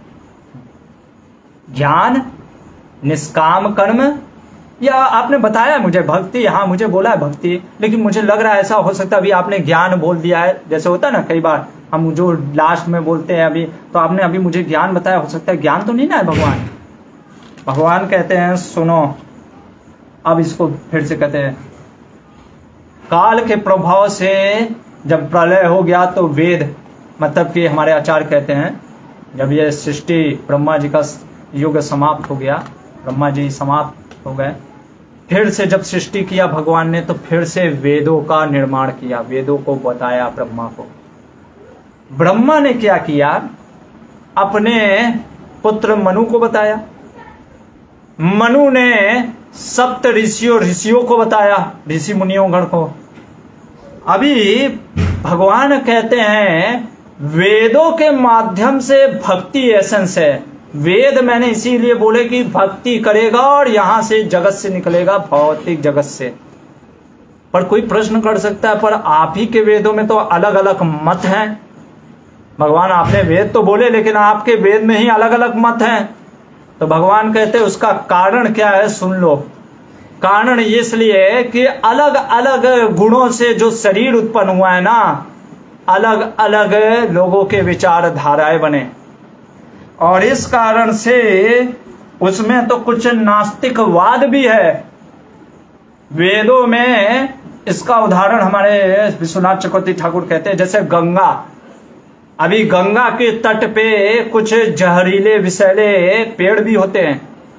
ज्ञान, निष्काम कर्म, या आपने बताया मुझे भक्ति, हाँ मुझे बोला है भक्ति, लेकिन मुझे लग रहा है ऐसा हो सकता है अभी आपने ज्ञान बोल दिया है, जैसे होता है ना कई बार हम जो लास्ट में बोलते हैं अभी, तो आपने अभी मुझे ज्ञान बताया, हो सकता है ज्ञान तो नहीं ना है भगवान। भगवान कहते हैं सुनो, अब इसको फिर से कहते हैं, काल के प्रभाव से जब प्रलय हो गया तो वेद, मतलब कि हमारे आचार्य कहते हैं जब ये सृष्टि ब्रह्मा जी का युग समाप्त हो गया, ब्रह्मा जी समाप्त हो गए, फिर से जब सृष्टि किया भगवान ने तो फिर से वेदों का निर्माण किया, वेदों को बताया ब्रह्मा को। ब्रह्मा ने क्या किया, अपने पुत्र मनु को बताया, मनु ने सप्त ऋषियों को बताया, ऋषि मुनियों गण को। अभी भगवान कहते हैं वेदों के माध्यम से भक्ति एसेंस है। वेद मैंने इसीलिए बोले कि भक्ति करेगा और यहां से जगत से निकलेगा, भौतिक जगत से। पर कोई प्रश्न कर सकता है, पर आप ही के वेदों में तो अलग अलग मत हैं। भगवान आपने वेद तो बोले लेकिन आपके वेद में ही अलग अलग मत हैं। तो भगवान कहते हैं उसका कारण क्या है, सुन लो। कारण इसलिए कि अलग अलग गुणों से जो शरीर उत्पन्न हुआ है ना, अलग अलग लोगों के विचारधाराएं बने, और इस कारण से उसमें तो कुछ नास्तिकवाद भी है। वेदों में इसका उदाहरण हमारे विश्वनाथ चक्रवर्ती ठाकुर कहते हैं, जैसे गंगा। अभी गंगा के तट पे कुछ जहरीले विषैले पेड़ भी होते हैं,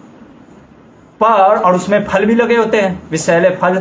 और उसमें फल भी लगे होते हैं, विषैले फल।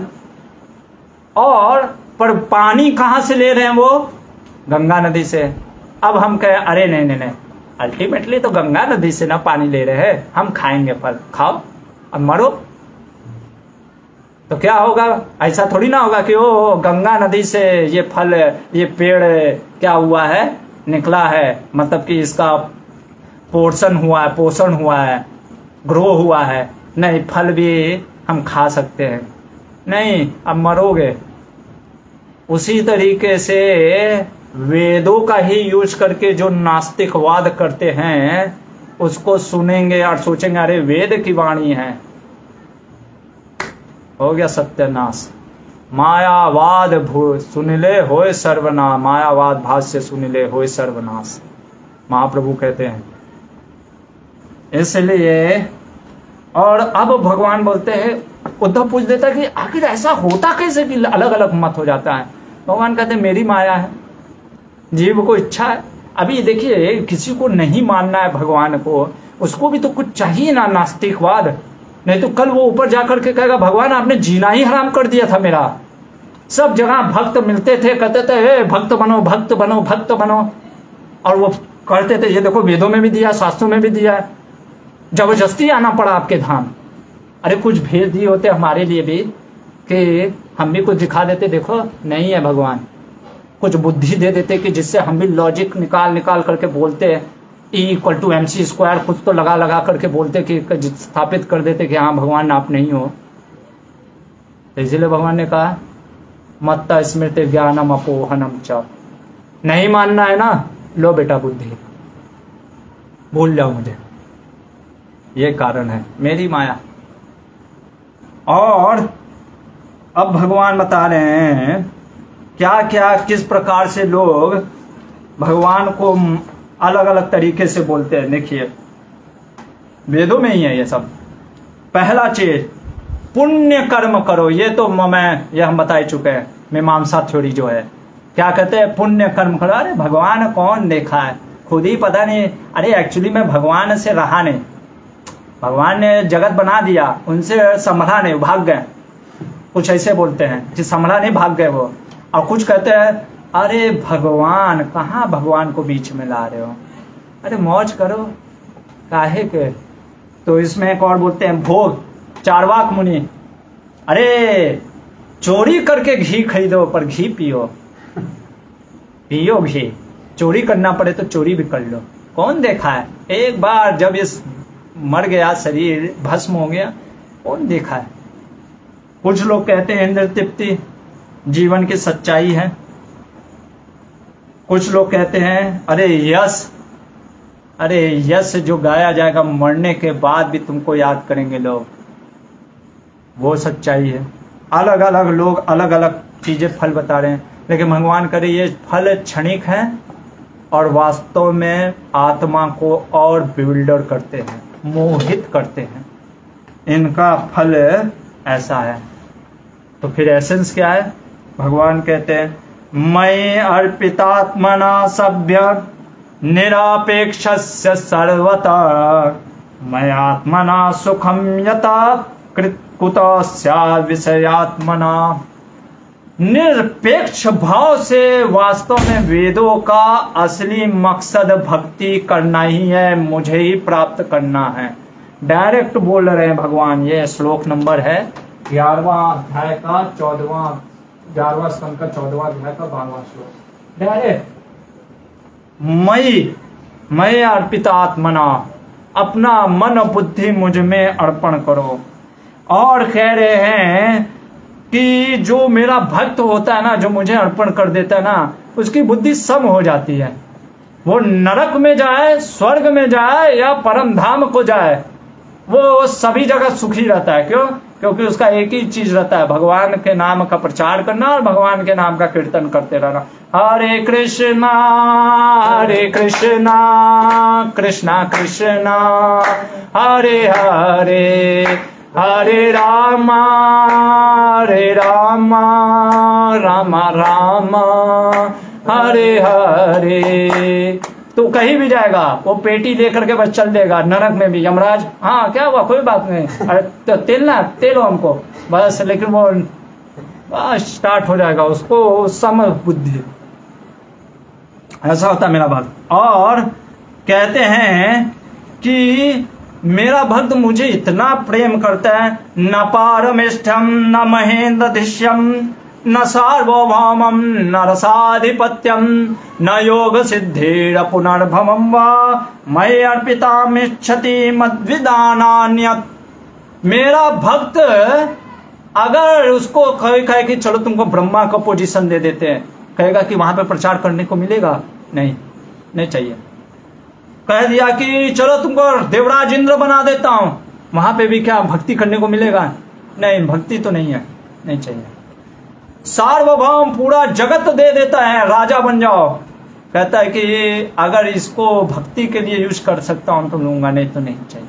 पर पानी कहां से ले रहे हैं वो, गंगा नदी से। अब हम कहें अरे नहीं, अल्टीमेटली तो गंगा नदी से ना पानी ले रहे हैं, हम खाएंगे फल, खाओ अब मरो। तो क्या होगा, ऐसा थोड़ी ना होगा कि ओ गंगा नदी से ये फल, ये पेड़ क्या हुआ है, निकला है, मतलब कि इसका पोषण हुआ है, ग्रो हुआ है। नहीं, फल भी हम खा सकते हैं, नहीं अब मरोगे। उसी तरीके से वेदों का ही यूज करके जो नास्तिकवाद करते हैं उसको सुनेंगे और सोचेंगे अरे वेद की वाणी है, हो गया सत्यानाश। मायावाद सुनिले होए सर्वनाश, मायावाद भाष्य सुनिले होए सर्वनाश, महाप्रभु कहते हैं। इसलिए और अब भगवान बोलते हैं, उद्धव पूछ देता है कि आखिर ऐसा होता कैसे कि अलग अलग मत हो जाता है। भगवान कहते हैं मेरी माया है, जीव को इच्छा है। अभी देखिए किसी को नहीं मानना है भगवान को, उसको भी तो कुछ चाहिए ना, नास्तिकवाद। नहीं तो कल वो ऊपर जाकर के कहेगा भगवान आपने जीना ही हराम कर दिया था मेरा। सब जगह भक्त मिलते थे, कहते थे भक्त बनो भक्त बनो भक्त बनो, और वो करते थे। ये देखो वेदों में भी दिया, शास्त्रों में भी दिया, जबरदस्ती आना पड़ा आपके धाम। अरे कुछ भेज दिए होते हमारे लिए भी कि हम भी कुछ दिखा देते, देखो नहीं है भगवान, कुछ बुद्धि दे देते कि जिससे हम भी लॉजिक निकाल करके बोलते, E=mc², कुछ तो लगा करके बोलते कि स्थापित कर देते कि हाँ भगवान आप नहीं हो। तो इसलिए भगवान ने कहा मत्ता स्मृति ज्ञानम अपोहनम च, नहीं मानना है ना, लो बेटा बुद्धि, भूल जाओ मुझे, ये कारण है मेरी माया। और अब भगवान बता रहे हैं क्या क्या किस प्रकार से लोग भगवान को अलग अलग तरीके से बोलते हैं। देखिए वेदों में ही है ये सब। पहला चीज पुण्य कर्म करो, ये तो ये हम बता ही चुके हैं, मीमांसा थ्योरी जो है। क्या कहते हैं, पुण्य कर्म करो। अरे भगवान कौन देखा है, खुद ही पता नहीं। अरे एक्चुअली मैं भगवान से रहा नहीं, भगवान ने जगत बना दिया, उनसे संभला नहीं, भाग गए। कुछ ऐसे बोलते हैं कि संभला नहीं, भाग गए वो। और कुछ कहते हैं अरे भगवान, कहाँ भगवान को बीच में ला रहे हो, अरे मौज करो काहे के। तो इसमें एक और बोलते हैं भोग, चारवाक मुनि, अरे चोरी करके घी खरीदो पर घी पियो घी, चोरी करना पड़े तो चोरी भी कर लो। कौन देखा है, एक बार जब इस मर गया, शरीर भस्म हो गया, कौन देखा है। कुछ लोग कहते हैं इंद्र तृप्ति जीवन की सच्चाई है। कुछ लोग कहते हैं अरे यश जो गाया जाएगा मरने के बाद भी तुमको याद करेंगे लोग, वो सच्चाई है। अलग अलग लोग अलग अलग चीजें फल बता रहे हैं, लेकिन भगवान करे ये फल क्षणिक हैं और वास्तव में आत्मा को और बिल्डर करते हैं, मोहित करते हैं। इनका फल ऐसा है। तो फिर एसेंस क्या है, भगवान कहते हैं मयि अर्पितात्मना सभ्य निरापेक्षस्य सर्वथा मयात्मना सुखम यथा कुतः स्यात् विषयात्मना। निरपेक्ष भाव से वास्तव में वेदों का असली मकसद भक्ति करना ही है, मुझे ही प्राप्त करना है। डायरेक्ट बोल रहे हैं भगवान। ये श्लोक नंबर है 11वां अध्याय का 11वां स्कंद का 14वां अध्याय का 12वां श्लोक। डायरेक्ट मई अर्पित आत्मना, अपना मन बुद्धि मुझ में अर्पण करो। और कह रहे हैं कि जो मेरा भक्त होता है ना, जो मुझे अर्पण कर देता है ना, उसकी बुद्धि सम हो जाती है। वो नरक में जाए, स्वर्ग में जाए या परम धाम को जाए, वो सभी जगह सुखी रहता है। क्यों? क्योंकि उसका एक ही चीज रहता है, भगवान के नाम का प्रचार करना और भगवान के नाम का कीर्तन करते रहना। हरे कृष्णा कृष्णा कृष्णा हरे हरे, हरे रामा राम राम हरे हरे। तो कहीं भी जाएगा वो पेटी लेकर के बस चल देगा, नरक में भी। यमराज, हाँ क्या हुआ, कोई बात नहीं, अरे तो तेलो हमको बस, लेकिन वो स्टार्ट हो जाएगा, उसको सम बुद्धि। ऐसा होता है मेरा भक्त। और कहते हैं कि मेरा भक्त मुझे इतना प्रेम करता है, न पारमेष्ठम न महेंद्रधिष्यम न सार्वभौमम न रसाधिपत्यम न योग सिद्धिर पुनर्भवम वा मयि अर्पितामिच्छति मद्विदानान्यत्। मेरा भक्त अगर उसको कहे कि चलो तुमको ब्रह्मा का पोजीशन दे देते हैं, कहेगा कि वहां पे प्रचार करने को मिलेगा? नहीं चाहिए। कह दिया कि चलो तुमको देवराज इंद्र बना देता हूं, वहां पे भी क्या भक्ति करने को मिलेगा? नहीं, भक्ति तो नहीं है, नहीं चाहिए। सार्वभौम पूरा जगत दे देता है, राजा बन जाओ, कहता है कि अगर इसको भक्ति के लिए यूज कर सकता हूं तो लूंगा, नहीं तो नहीं चाहिए।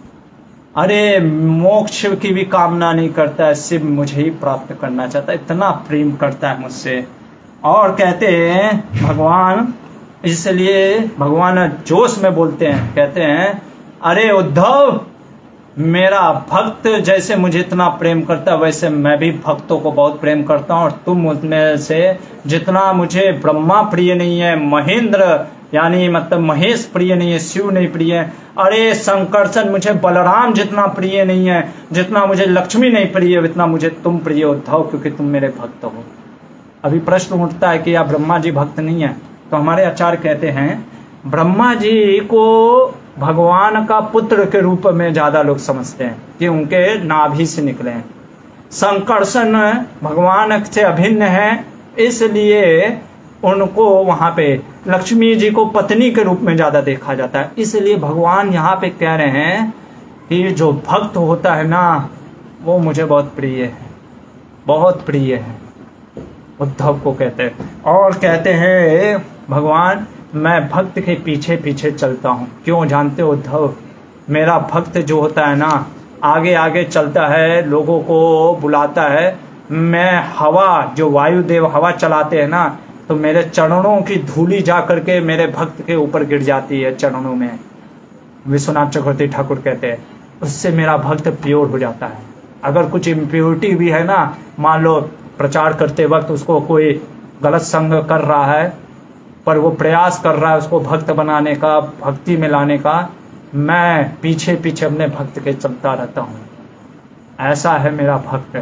अरे मोक्ष की भी कामना नहीं करता है, सिर्फ मुझे ही प्राप्त करना चाहता है, इतना प्रेम करता है मुझसे। और कहते हैं भगवान, इसलिए भगवान जोश में बोलते हैं, कहते हैं अरे उद्धव, मेरा भक्त जैसे मुझे इतना प्रेम करता है वैसे मैं भी भक्तों को बहुत प्रेम करता हूँ। और तुम उसमें से जितना मुझे ब्रह्मा प्रिय नहीं है, महेंद्र यानी मतलब महेश प्रिय नहीं है, शिव नहीं प्रिय है, अरे संकर्षण मुझे बलराम जितना प्रिय नहीं है, जितना मुझे लक्ष्मी नहीं प्रिय, इतना मुझे तुम प्रिय उद्धव, क्योंकि तुम मेरे भक्त हो। अभी प्रश्न उठता है कि या ब्रह्मा जी भक्त नहीं है? तो हमारे आचार्य कहते हैं ब्रह्मा जी को भगवान का पुत्र के रूप में ज्यादा लोग समझते हैं कि उनके नाभि से निकले हैं। संकर्षण भगवान से अभिन्न है, इसलिए उनको वहां पे लक्ष्मी जी को पत्नी के रूप में ज्यादा देखा जाता है। इसलिए भगवान यहाँ पे कह रहे हैं कि जो भक्त होता है ना, वो मुझे बहुत प्रिय है, बहुत प्रिय है, उद्धव को कहते हैं। और कहते हैं भगवान, मैं भक्त के पीछे पीछे चलता हूँ। क्यों? जानते हो उद्धव, मेरा भक्त जो होता है ना, आगे आगे चलता है, लोगों को बुलाता है। मैं हवा, जो वायुदेव हवा चलाते हैं ना, तो मेरे चरणों की धूली जा करके मेरे भक्त के ऊपर गिर जाती है चरणों में। विश्वनाथ चक्रवर्ती ठाकुर कहते हैं उससे मेरा भक्त प्योर हो जाता है। अगर कुछ इम्प्योरिटी भी है ना, मान लो प्रचार करते वक्त उसको कोई गलत संग कर रहा है, पर वो प्रयास कर रहा है उसको भक्त बनाने का, भक्ति में लाने का, मैं पीछे पीछे अपने भक्त के चलता रहता हूँ। ऐसा है मेरा भक्त।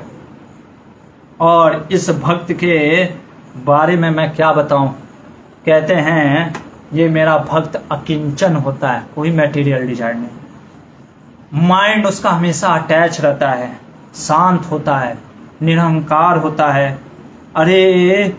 और इस भक्त के बारे में मैं क्या बताऊं? कहते हैं ये मेरा भक्त अकिंचन होता है, कोई मटेरियल डिजायर नहीं। माइंड उसका हमेशा अटैच रहता है, शांत होता है, निरहंकार होता है, अरे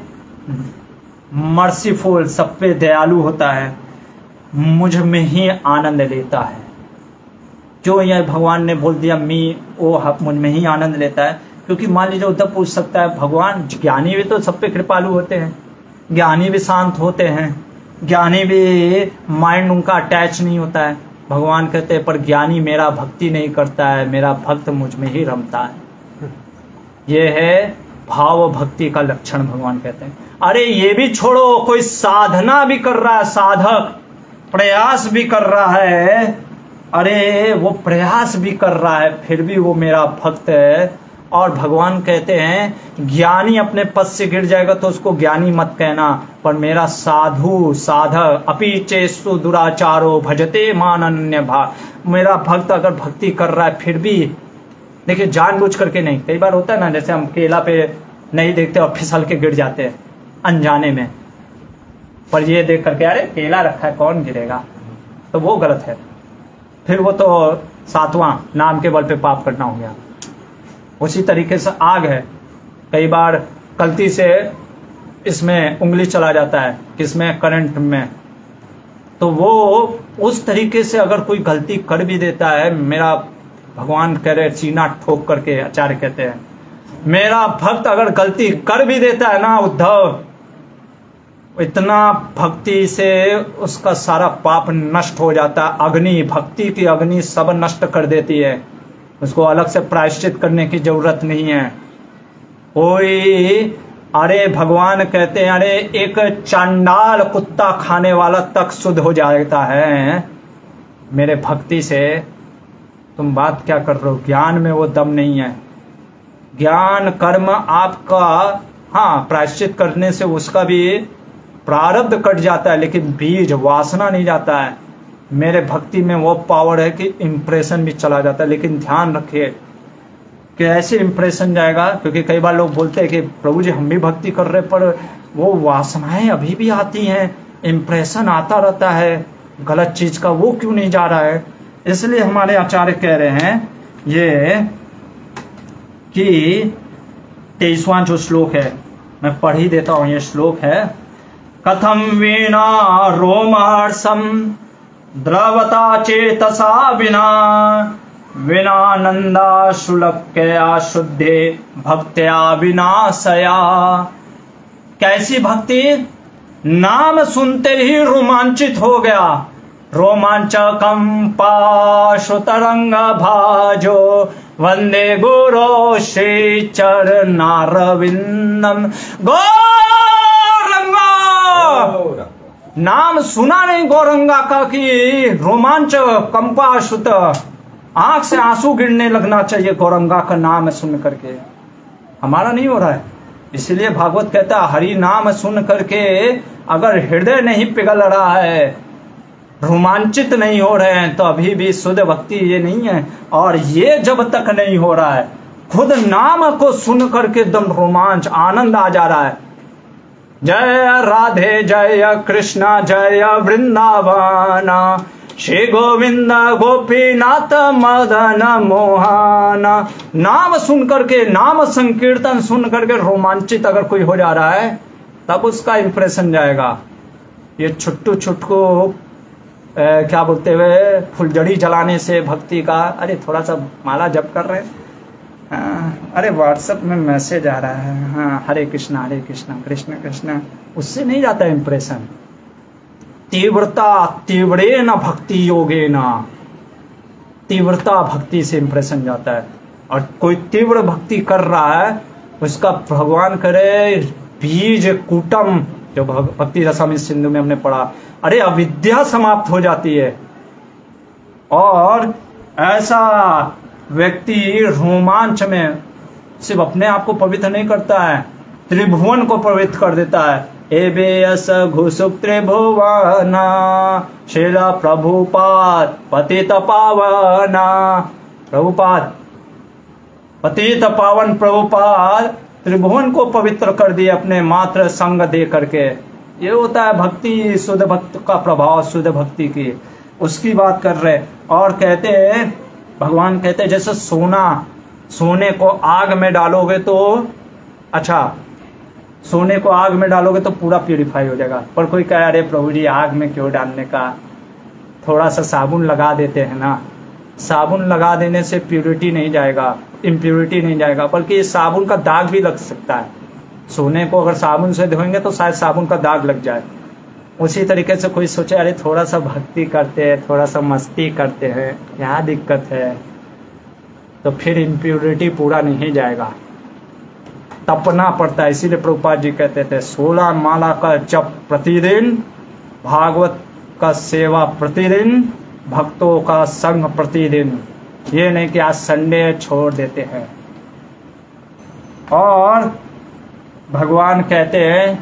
मर्सीफुल, सब पे दयालु होता है, मुझ में ही आनंद लेता है। क्यों यह भगवान ने बोल दिया वो मुझ में ही आनंद लेता है? क्योंकि मान लीजिए उद्धव पूछ सकता है, भगवान ज्ञानी भी तो सब पे कृपालु होते हैं, ज्ञानी भी शांत होते हैं, ज्ञानी भी माइंड उनका अटैच नहीं होता है। भगवान कहते हैं पर ज्ञानी मेरा भक्ति नहीं करता है, मेरा भक्त मुझ में ही रमता है। ये है भाव भक्ति का लक्षण। भगवान कहते हैं अरे ये भी छोड़ो, कोई साधना भी कर रहा है, साधक प्रयास भी कर रहा है, अरे वो प्रयास भी कर रहा है फिर भी वो मेरा भक्त है। और भगवान कहते हैं ज्ञानी अपने पद से गिर जाएगा तो उसको ज्ञानी मत कहना, पर मेरा साधु साधक अपि चेस्तु दुराचारो भजते मान अन्य भाग, मेरा भक्त अगर भक्ति कर रहा है फिर भी, देखिए जानबूझ करके नहीं, कई बार होता है ना, जैसे हम केला पे नहीं देखते और फिसल के गिर जाते हैं अनजाने में, पर ये देख करके अरे केला रखा है कौन गिरेगा, तो वो गलत है। फिर वो तो 7वां नाम के बल पे पाप करना हो गया। उसी तरीके से आग है, कई बार गलती से इसमें उंगली चला जाता है, किसमें, करंट में, तो वो उस तरीके से अगर कोई गलती कर भी देता है, मेरा भगवान कह रहे सीना ठोक करके, आचार्य कहते हैं मेरा भक्त अगर गलती कर भी देता है ना उद्धव, इतना भक्ति से उसका सारा पाप नष्ट हो जाता है। अग्नि, भक्ति की अग्नि सब नष्ट कर देती है, उसको अलग से प्रायश्चित करने की जरूरत नहीं है कोई। अरे भगवान कहते हैं अरे एक चांडाल कुत्ता खाने वाला तक शुद्ध हो जाता है मेरे भक्ति से, तुम बात क्या कर रहे हो। ज्ञान में वो दम नहीं है, ज्ञान कर्म आपका, हाँ प्रायश्चित करने से उसका भी प्रारब्ध कट जाता है, लेकिन बीज वासना नहीं जाता है। मेरे भक्ति में वो पावर है कि इंप्रेशन भी चला जाता है, लेकिन ध्यान रखिए कि ऐसे इंप्रेशन जाएगा, क्योंकि कई बार लोग बोलते हैं कि प्रभु जी हम भी भक्ति कर रहे पर वो वासनाएं अभी भी आती हैं, इंप्रेशन आता रहता है गलत चीज का, वो क्यों नहीं जा रहा है। इसलिए हमारे आचार्य कह रहे हैं ये कि 23वां जो श्लोक है मैं पढ़ ही देता हूं, ये श्लोक है, कथम वीणा रोमहर्षम द्रवता चेतसा विना विनानंदा शुलक्या शुद्धे भक्त्या विनाशया। कैसी भक्ति, नाम सुनते ही रोमांचित हो गया, रोमांचकम पाशुतरंग भाजो वंदे गुरो श्री चरणारविंदम। गौरंगा, नाम सुना नहीं गौरंगा का कि रोमांच कंपाशुत, आंख से आंसू गिरने लगना चाहिए गौरंगा का नाम सुन करके, हमारा नहीं हो रहा है। इसलिए भागवत कहता है हरि नाम सुन करके अगर हृदय नहीं पिघल रहा है, रोमांचित नहीं हो रहे हैं, तो अभी भी शुद्ध भक्ति ये नहीं है। और ये जब तक नहीं हो रहा है, खुद नाम को सुन करके एकदम रोमांच आनंद आ जा रहा है, जय राधे जय कृष्णा जय वृंदावना श्री गोविंद गोपीनाथ मदन मोहना, नाम सुन करके, नाम संकीर्तन सुन करके रोमांचित अगर कोई हो जा रहा है, तब उसका इंप्रेशन जाएगा। ये छुट्टू छुटकू क्या बोलते हुए फुलझड़ी जलाने से भक्ति का, अरे थोड़ा सा माला जप कर रहे हैं, अरे व्हाट्सएप में मैसेज आ रहा है, हाँ हरे कृष्णा कृष्ण कृष्ण, उससे नहीं जाता इंप्रेशन। तीव्रता तीव्रे न भक्ति योगे न, तीव्रता भक्ति से इंप्रेशन जाता है। और कोई तीव्र भक्ति कर रहा है, उसका भगवान करे बीज कूटम, जो भक्ति रसामृत सिंधु में हमने पढ़ा, अरे अविद्या समाप्त हो जाती है। और ऐसा व्यक्ति रोमांच में सिर्फ अपने आप को पवित्र नहीं करता है, त्रिभुवन को पवित्र कर देता है। एबेयस घुसुक त्रिभुवना शिला प्रभुपाद पतित पावना, प्रभुपाद पतित पावन प्रभुपाद त्रिभुवन को पवित्र कर दिए अपने मात्र संग दे करके। ये होता है भक्ति, शुद्ध भक्त का प्रभाव, शुद्ध भक्ति की, उसकी बात कर रहे। और कहते हैं, भगवान कहते हैं जैसे सोने को आग में डालोगे तो, अच्छा सोने को आग में डालोगे तो पूरा प्यूरिफाई हो जाएगा, पर कोई कहे अरे प्रभु जी आग में क्यों डालने का, थोड़ा सा साबुन लगा देते हैं ना, साबुन लगा देने से प्यूरिटी नहीं जाएगा, इम्प्यूरिटी नहीं जाएगा, बल्कि साबुन का दाग भी लग सकता है। सोने को अगर साबुन से धोएंगे तो शायद साबुन का दाग लग जाए। उसी तरीके से कोई सोचे अरे थोड़ा सा भक्ति करते हैं, थोड़ा सा मस्ती करते हैं, क्या दिक्कत है, तो फिर इम्प्यूरिटी पूरा नहीं जाएगा, तपना पड़ता है। इसीलिए प्रभुपाद जी कहते थे 16 माला का जप प्रतिदिन, भागवत का सेवा प्रतिदिन, भक्तों का संग प्रतिदिन, ये नहीं कि आज संडे छोड़ देते हैं। और भगवान कहते हैं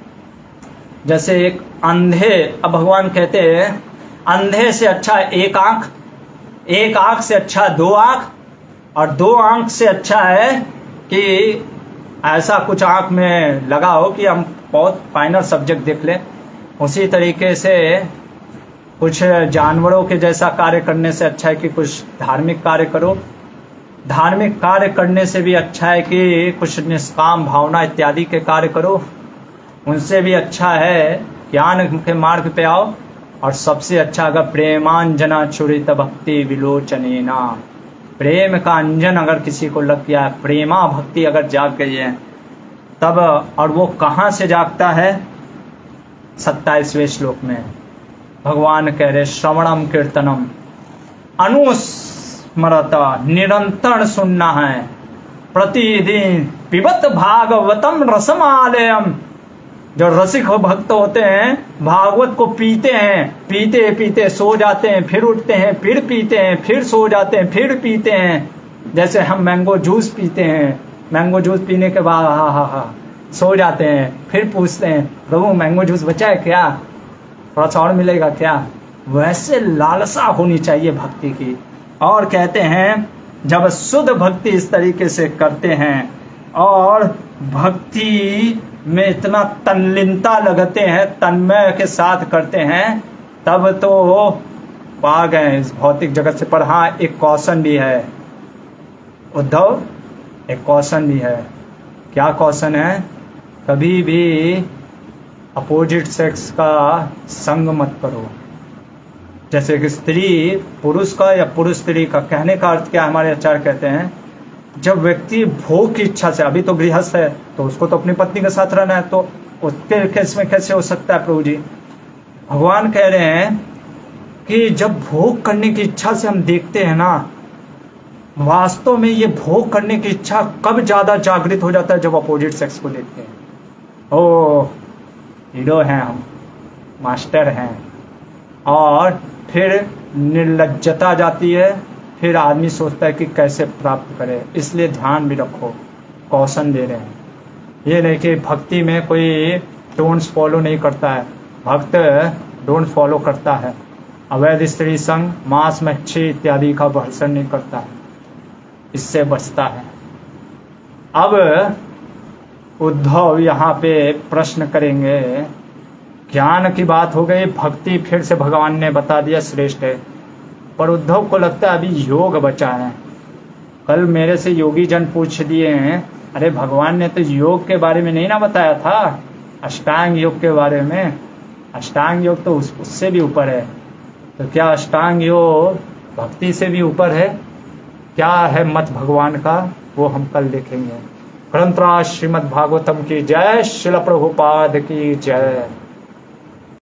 जैसे एक अंधे, अब भगवान कहते हैं अंधे से अच्छा एक आंख, एक आंख से अच्छा दो आंख, और दो आंख से अच्छा है कि ऐसा कुछ आंख में लगाओ कि हम बहुत फाइनल सब्जेक्ट देख लें। उसी तरीके से कुछ जानवरों के जैसा कार्य करने से अच्छा है कि कुछ धार्मिक कार्य करो। धार्मिक कार्य करने से भी अच्छा है कि कुछ निष्काम भावना इत्यादि के कार्य करो। उनसे भी अच्छा है ज्ञान के मार्ग पे आओ। और सबसे अच्छा अगर प्रेमांजना चुरित भक्ति विलोचनेना, प्रेम का अंजन अगर किसी को लग गया, प्रेमा भक्ति अगर जाग गई है तब, और वो कहाँ से जागता है? 27वें श्लोक में भगवान कह रहे श्रवणम कीर्तनम अनुस्मरता, निरंतर सुनना है, प्रतिदिन पिबत भागवतम रसमालयम। जो रसिक भक्त होते हैं भागवत को पीते हैं, पीते पीते सो जाते हैं, फिर उठते हैं, फिर पीते हैं, फिर सो जाते हैं, फिर पीते हैं। जैसे हम मैंगो जूस पीते हैं, मैंगो जूस पीने के बाद हा सो जाते हैं, फिर पूछते हैं प्रभु मैंगो जूस बचा है क्या, थोड़ा सा और मिलेगा क्या? वैसे लालसा होनी चाहिए भक्ति की। और कहते हैं जब शुद्ध भक्ति इस तरीके से करते हैं और भक्ति में इतना तल्लीनता लगते हैं, तन्मय के साथ करते हैं, तब तो पा गए इस भौतिक जगत से। पर हाँ, एक कौशन भी है उद्धव, एक कौशन भी है। क्या कौशन है? कभी भी अपोजिट सेक्स का संग मत करो। जैसे कि स्त्री पुरुष का या पुरुष स्त्री का, कहने का अर्थ क्या? हमारे आचार्य कहते हैं जब व्यक्ति भोग की इच्छा से, अभी तो गृहस्थ है तो उसको तो अपनी पत्नी के साथ रहना है, तो उसके केस में कैसे हो सकता है प्रभु जी? भगवान कह रहे हैं कि जब भोग करने की इच्छा से हम देखते हैं ना, वास्तव में ये भोग करने की इच्छा कब ज्यादा जागृत हो जाता है? जब अपोजिट सेक्स को देखते हैं। ओ हीरो हैं हम, मास्टर हैं, और फिर निर्लज्जता जाती है, फिर आदमी सोचता है कि कैसे प्राप्त करे। इसलिए ध्यान भी रखो, कौशन दे रहे हैं। ये नहीं कि भक्ति में कोई डोंट्स फॉलो नहीं करता है, भक्त डोंट फॉलो करता है, अवैध स्त्री संग, मांस मच्छी इत्यादि का भर्षण नहीं करता है, इससे बचता है। अब उद्धव यहाँ पे प्रश्न करेंगे, ज्ञान की बात हो गई, भक्ति फिर से भगवान ने बता दिया श्रेष्ठ है, पर उद्धव को लगता है अभी योग बचा है। कल मेरे से योगी जन पूछ दिए हैं, अरे भगवान ने तो योग के बारे में नहीं ना बताया था, अष्टांग योग के बारे में। अष्टांग योग तो उससे भी ऊपर है, तो क्या अष्टांग योग भक्ति से भी ऊपर है? क्या है मत भगवान का, वो हम कल देखेंगे। ग्रंथराज श्रीमद् भागवतम की जय, श्रील प्रभुपाद की जय।